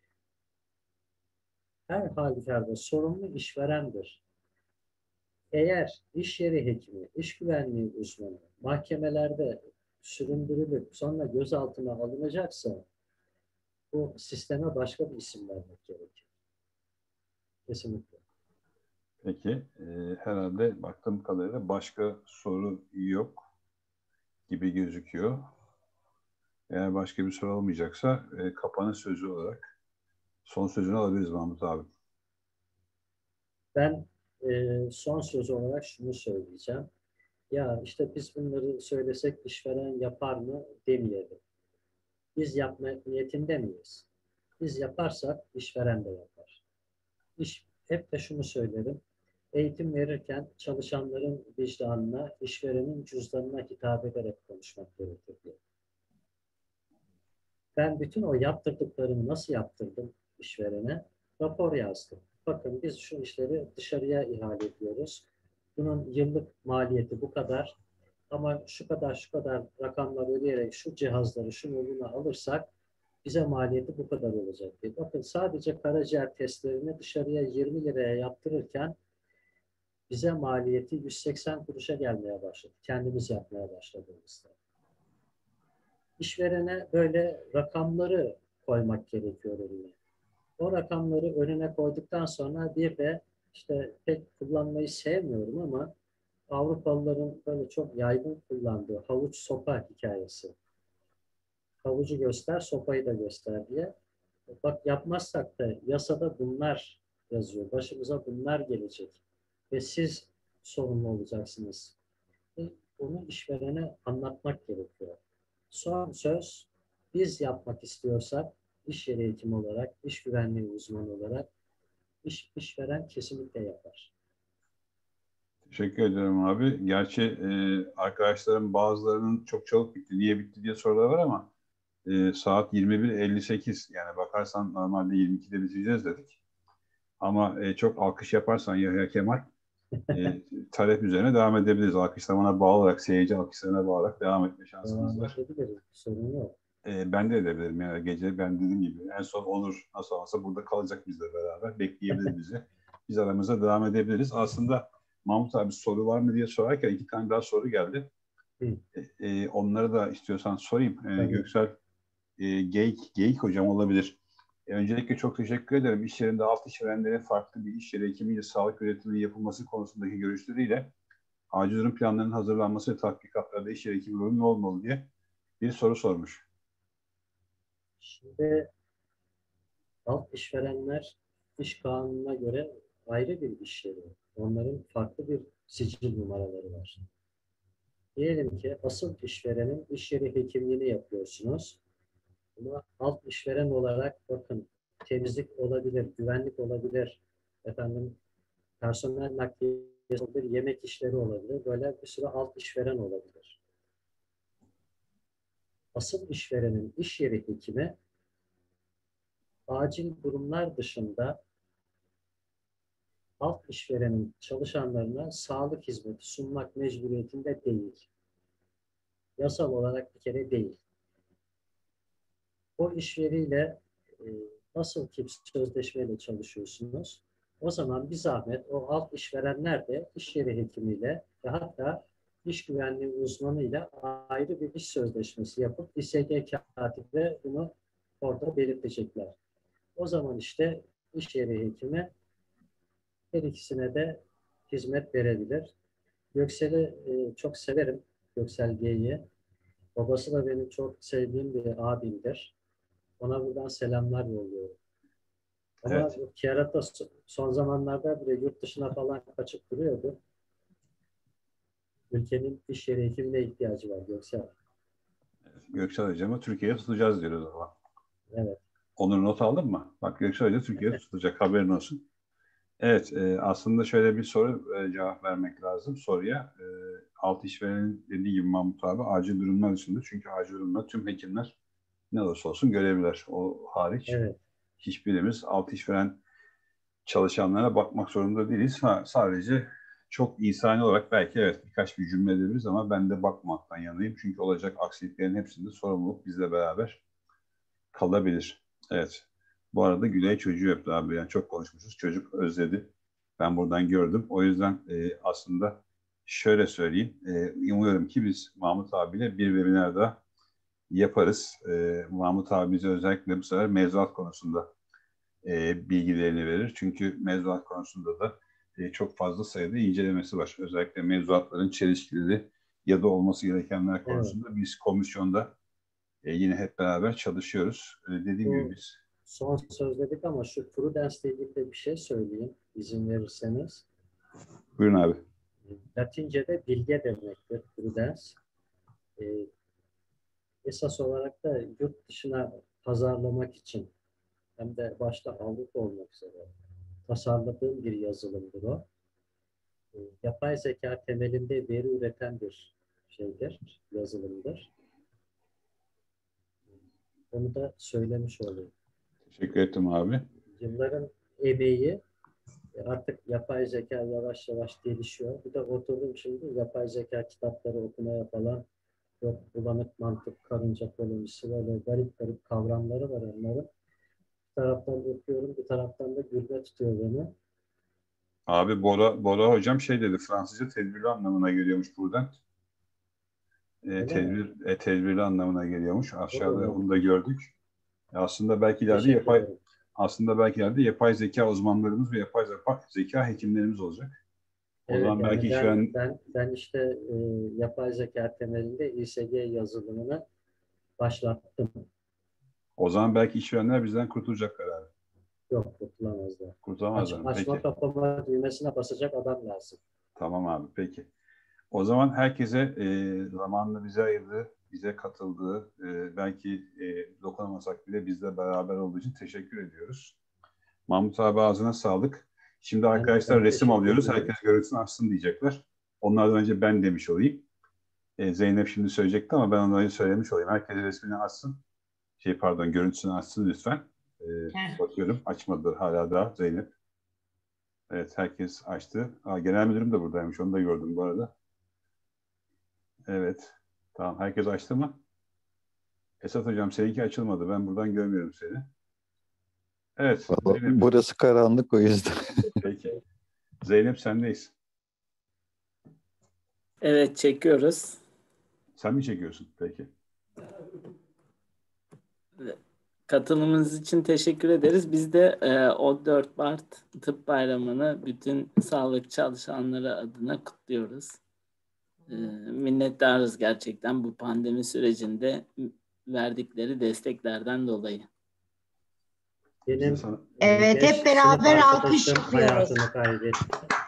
Her halükarda sorumlu işverendir. Eğer iş yeri hekimi, iş güvenliği uzmanı mahkemelerde süründürülüp sonra gözaltına alınacaksa bu sisteme başka bir isim vermek gerekir. Kesinlikle. Peki, herhalde baktığım kadarıyla başka soru yok gibi gözüküyor. Eğer başka bir soru olmayacaksa kapanış sözü olarak son sözünü alabiliriz Mahmut abi. Ben son söz olarak şunu söyleyeceğim. Ya işte biz bunları söylesek işveren yapar mı demeyelim. Biz yapma niyetinde miyiz? Biz yaparsak işveren de yapar. Hep de şunu söylerim. Eğitim verirken çalışanların vicdanına, işverenin cüzdanına hitap ederek konuşmak gerekir diye. Ben bütün o yaptırdıklarımı nasıl yaptırdım işverene? Rapor yazdım. Bakın biz şu işleri dışarıya ihale ediyoruz. Bunun yıllık maliyeti bu kadar. Ama şu kadar rakamlar ödeyerek şu cihazları, şunu bunu alırsak bize maliyeti bu kadar olacak diye. Bakın sadece karaciğer testlerini dışarıya 20 liraya yaptırırken bize maliyeti 180 kuruşa gelmeye başladı. Kendimiz yapmaya başladığımızda. İşverene böyle rakamları koymak gerekiyor önüne. O rakamları önüne koyduktan sonra bir de işte pek kullanmayı sevmiyorum ama Avrupalıların böyle çok yaygın kullandığı havuç sopa hikayesi. Havucu göster, sopayı da göster diye. Bak yapmazsak da yasada bunlar yazıyor. Başımıza bunlar gelecek. Ve siz sorumlu olacaksınız. Onu işverene anlatmak gerekiyor. Son söz, biz yapmak istiyorsak, iş yeri hekimi olarak, iş güvenliği uzmanı olarak, işveren kesinlikle yapar. Teşekkür ederim abi. Gerçi arkadaşlarım bazılarının çok çabuk bitti, niye bitti diye sorular var ama saat 21.58 yani bakarsan normalde 22'de bitireceğiz dedik. Ama çok alkış yaparsan Yahya Kemal talep üzerine devam edebiliriz. Alkışlamana bağlı olarak, seyirci alkışlarına bağlı olarak devam etme şansımız Devam var. edebilirim. Sorun yok. Ben de edebilirim yani gece ben dediğim gibi. En son Onur nasıl olsa burada kalacak bizle beraber. Bekleyebilir bizi. Biz aramızda devam edebiliriz. Aslında Mahmut abi soru var mı diye sorarken iki tane daha soru geldi. Onları da istiyorsan sorayım. Göksel Geyik hocam olabilir. Öncelikle çok teşekkür ederim. İş yerinde alt işverenlerin farklı bir iş yeri hekimiyle sağlık üretiminin yapılması konusundaki görüşleriyle acil durum planlarının hazırlanması ve tatbikatlarda iş yeri hekimi rolü ne olmalı diye bir soru sormuş. Şimdi alt işverenler iş kanununa göre ayrı bir iş yeri. Onların farklı bir sicil numaraları var. Diyelim ki asıl işverenin iş yeri hekimliğini yapıyorsunuz. Ama alt işveren olarak bakın temizlik olabilir, güvenlik olabilir, efendim personel nakliyesi olabilir, yemek işleri olabilir. Böyle bir sürü alt işveren olabilir. Asıl işverenin iş yeri hekimi acil durumlar dışında alt işverenin çalışanlarına sağlık hizmeti sunmak mecburiyetinde değil. Yasal olarak bir kere değil. O işveriyle nasıl ki sözleşmeyle çalışıyorsunuz, o zaman bir zahmet o alt işverenler de iş yeri hekimiyle ve hatta iş güvenliği uzmanıyla ayrı bir iş sözleşmesi yapıp İSG katibe bunu orada belirtecekler. O zaman işte iş yeri hekimi her ikisine de hizmet verebilir. Göksel'i çok severim, Göksel G'yi. Babası da benim çok sevdiğim bir abimdir. Ona buradan selamlar yolluyorum. Ama Evet. Kerata son zamanlarda bile yurt dışına falan kaçıp duruyordu. Ülkenin iş yeri hekimine ihtiyacı var Göksel. Göksel Hocam'ı Türkiye'ye tutacağız diyoruz o zaman. Evet. Onu not aldın mı? Bak Göksel Hoca Türkiye'ye tutacak, haberin olsun. Evet, aslında şöyle bir soru cevap vermek lazım soruya. Alt işverenin dediği gibi Mahmut abi acil durumlar dışında, çünkü acil durumlar tüm hekimler ne olursa olsun görevliler. O hariç Evet. hiçbirimiz alt işveren çalışanlara bakmak zorunda değiliz. Sadece çok insani olarak belki evet birkaç bir cümle edebiliriz ama ben de bakmaktan yanayım. Çünkü olacak aksiliklerin hepsinde sorumluluk bizle beraber kalabilir. Evet. Bu arada Güney çocuğu öptü abi. Yani çok konuşmuşuz. Çocuk özledi. Ben buradan gördüm. O yüzden aslında şöyle söyleyeyim. Umuyorum ki biz Mahmut abiyle bir webinar daha yaparız. Mahmut abi bize özellikle bu sefer mevzuat konusunda bilgilerini verir. Çünkü mevzuat konusunda da çok fazla sayıda incelemesi var. Özellikle mevzuatların çelişkili ya da olması gerekenler Evet. konusunda biz komisyonda yine hep beraber çalışıyoruz. Dediğim gibi Bu biz... son sözledik ama şu Prudence ile ilgili de bir şey söyleyeyim izin verirseniz. Buyurun abi. Latince'de bilge demektir Prudence. Esas olarak da yurt dışına pazarlamak için hem de başta Avrupa olmak üzere tasarladığım bir yazılımdır o. Yapay zeka temelinde veri üreten bir şeydir, yazılımdır. Onu da söylemiş olayım. Teşekkür ettim abi. Yılların emeği artık yapay zeka yavaş yavaş gelişiyor. Bir de oturdum şimdi yapay zeka kitapları okumaya falan, yok bulanık mantık, karınca kolonisi, böyle garip garip kavramları var onların. Bir taraftan okuyorum, bir taraftan da gülme tutuyor beni. Abi Bora hocam şey dedi, Fransızca tedbirli anlamına geliyormuş buradan. Öyle mi? Tedbirli anlamına geliyormuş. O da Aşağıda onu da olabilir. gördük. Aslında belki ileride Teşekkür ederim. yapay zeka uzmanlarımız ve yapay zeka hekimlerimiz olacak. O Evet, zaman belki yani işveren, ben işte yapay zeka temelinde İSG yazılımını başlattım. o zaman belki işverenler bizden kurtulacaklar abi. Yok, kurtulamazlar. Kurtulamazlar mı? Açma Peki. kapama düğmesine basacak adam lazım. Tamam abi. Peki. O zaman herkese zamanını bize ayırdığı, bize katıldığı, belki dokunamasak bile bizle beraber olduğu için teşekkür ediyoruz. Mahmut abi ağzına sağlık. Şimdi arkadaşlar Ben resim teşekkür alıyoruz. ederim. Herkes görüntüsünü açsın diyecekler. Onlardan önce ben demiş olayım. Zeynep şimdi söyleyecekti ama ben ondan önce söylemiş olayım. Herkes resmini açsın. Görüntüsünü açsın lütfen. Bakıyorum açmadılar hala daha Zeynep. Evet, herkes açtı. Genel müdürüm de buradaymış. Onu da gördüm bu arada. Evet. Tamam. Herkes açtı mı? Esat hocam seninki açılmadı. Ben buradan görmüyorum seni. Evet. Vallahi Zeynep. burası karanlık, o yüzden. Peki. Zeynep sendeyiz. Evet, çekiyoruz. Sen mi çekiyorsun? Peki. Katılımınız için teşekkür ederiz. Biz de 14 Mart Tıp Bayramı'nı bütün sağlık çalışanları adına kutluyoruz. Minnettarız gerçekten bu pandemi sürecinde verdikleri desteklerden dolayı. Benim Evet, hep beraber alkış yapıyoruz. hayatını kaybetti.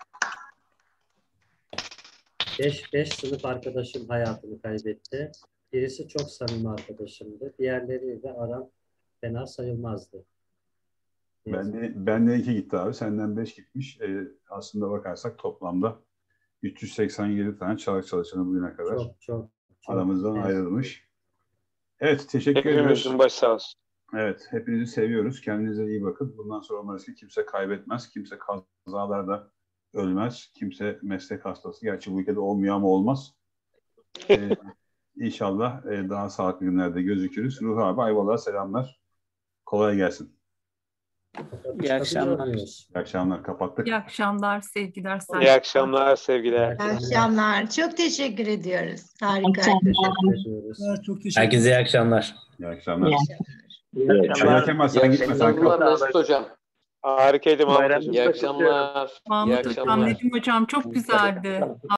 5 sınıf arkadaşım hayatını kaybetti. Birisi çok samimi arkadaşımdı. Diğerleriyle aram fena sayılmazdı. Benden 2 gitti abi. Senden 5 gitmiş. Aslında bakarsak toplamda 387 tane çağrı çalışanı bugüne kadar Çok aramızdan evet. ayrılmış. Evet, teşekkür ediyoruz. Hepimizin başı sağ olsun. Evet, hepinizi seviyoruz. Kendinize iyi bakın. Bundan sonra umarız kimse kaybetmez, kimse kazalarda ölmez, kimse meslek hastası. Gerçi bu ülkede olmuyor ama olmaz. İnşallah daha sağlıklı günlerde gözükürüz. Ruhi abi Ayvalık'a selamlar. Kolay gelsin. İyi akşamlar. İyi akşamlar. Kapattık. İyi akşamlar, sevgiler, İyi saygılar. akşamlar, sevgiler. İyi akşamlar. Çok teşekkür ediyoruz. Harikaydı. Teşekkür ediyoruz. Çok teşekkür Herkese iyi akşamlar. İyi akşamlar. İyi akşamlar. Kemal sen gitme. Sen kapat. Mesut Hocam. Harikaydı Mahmut Hocam. İyi akşamlar. İyi Mahmut Hocam, akşamlar. Nedim Hocam çok güzeldi.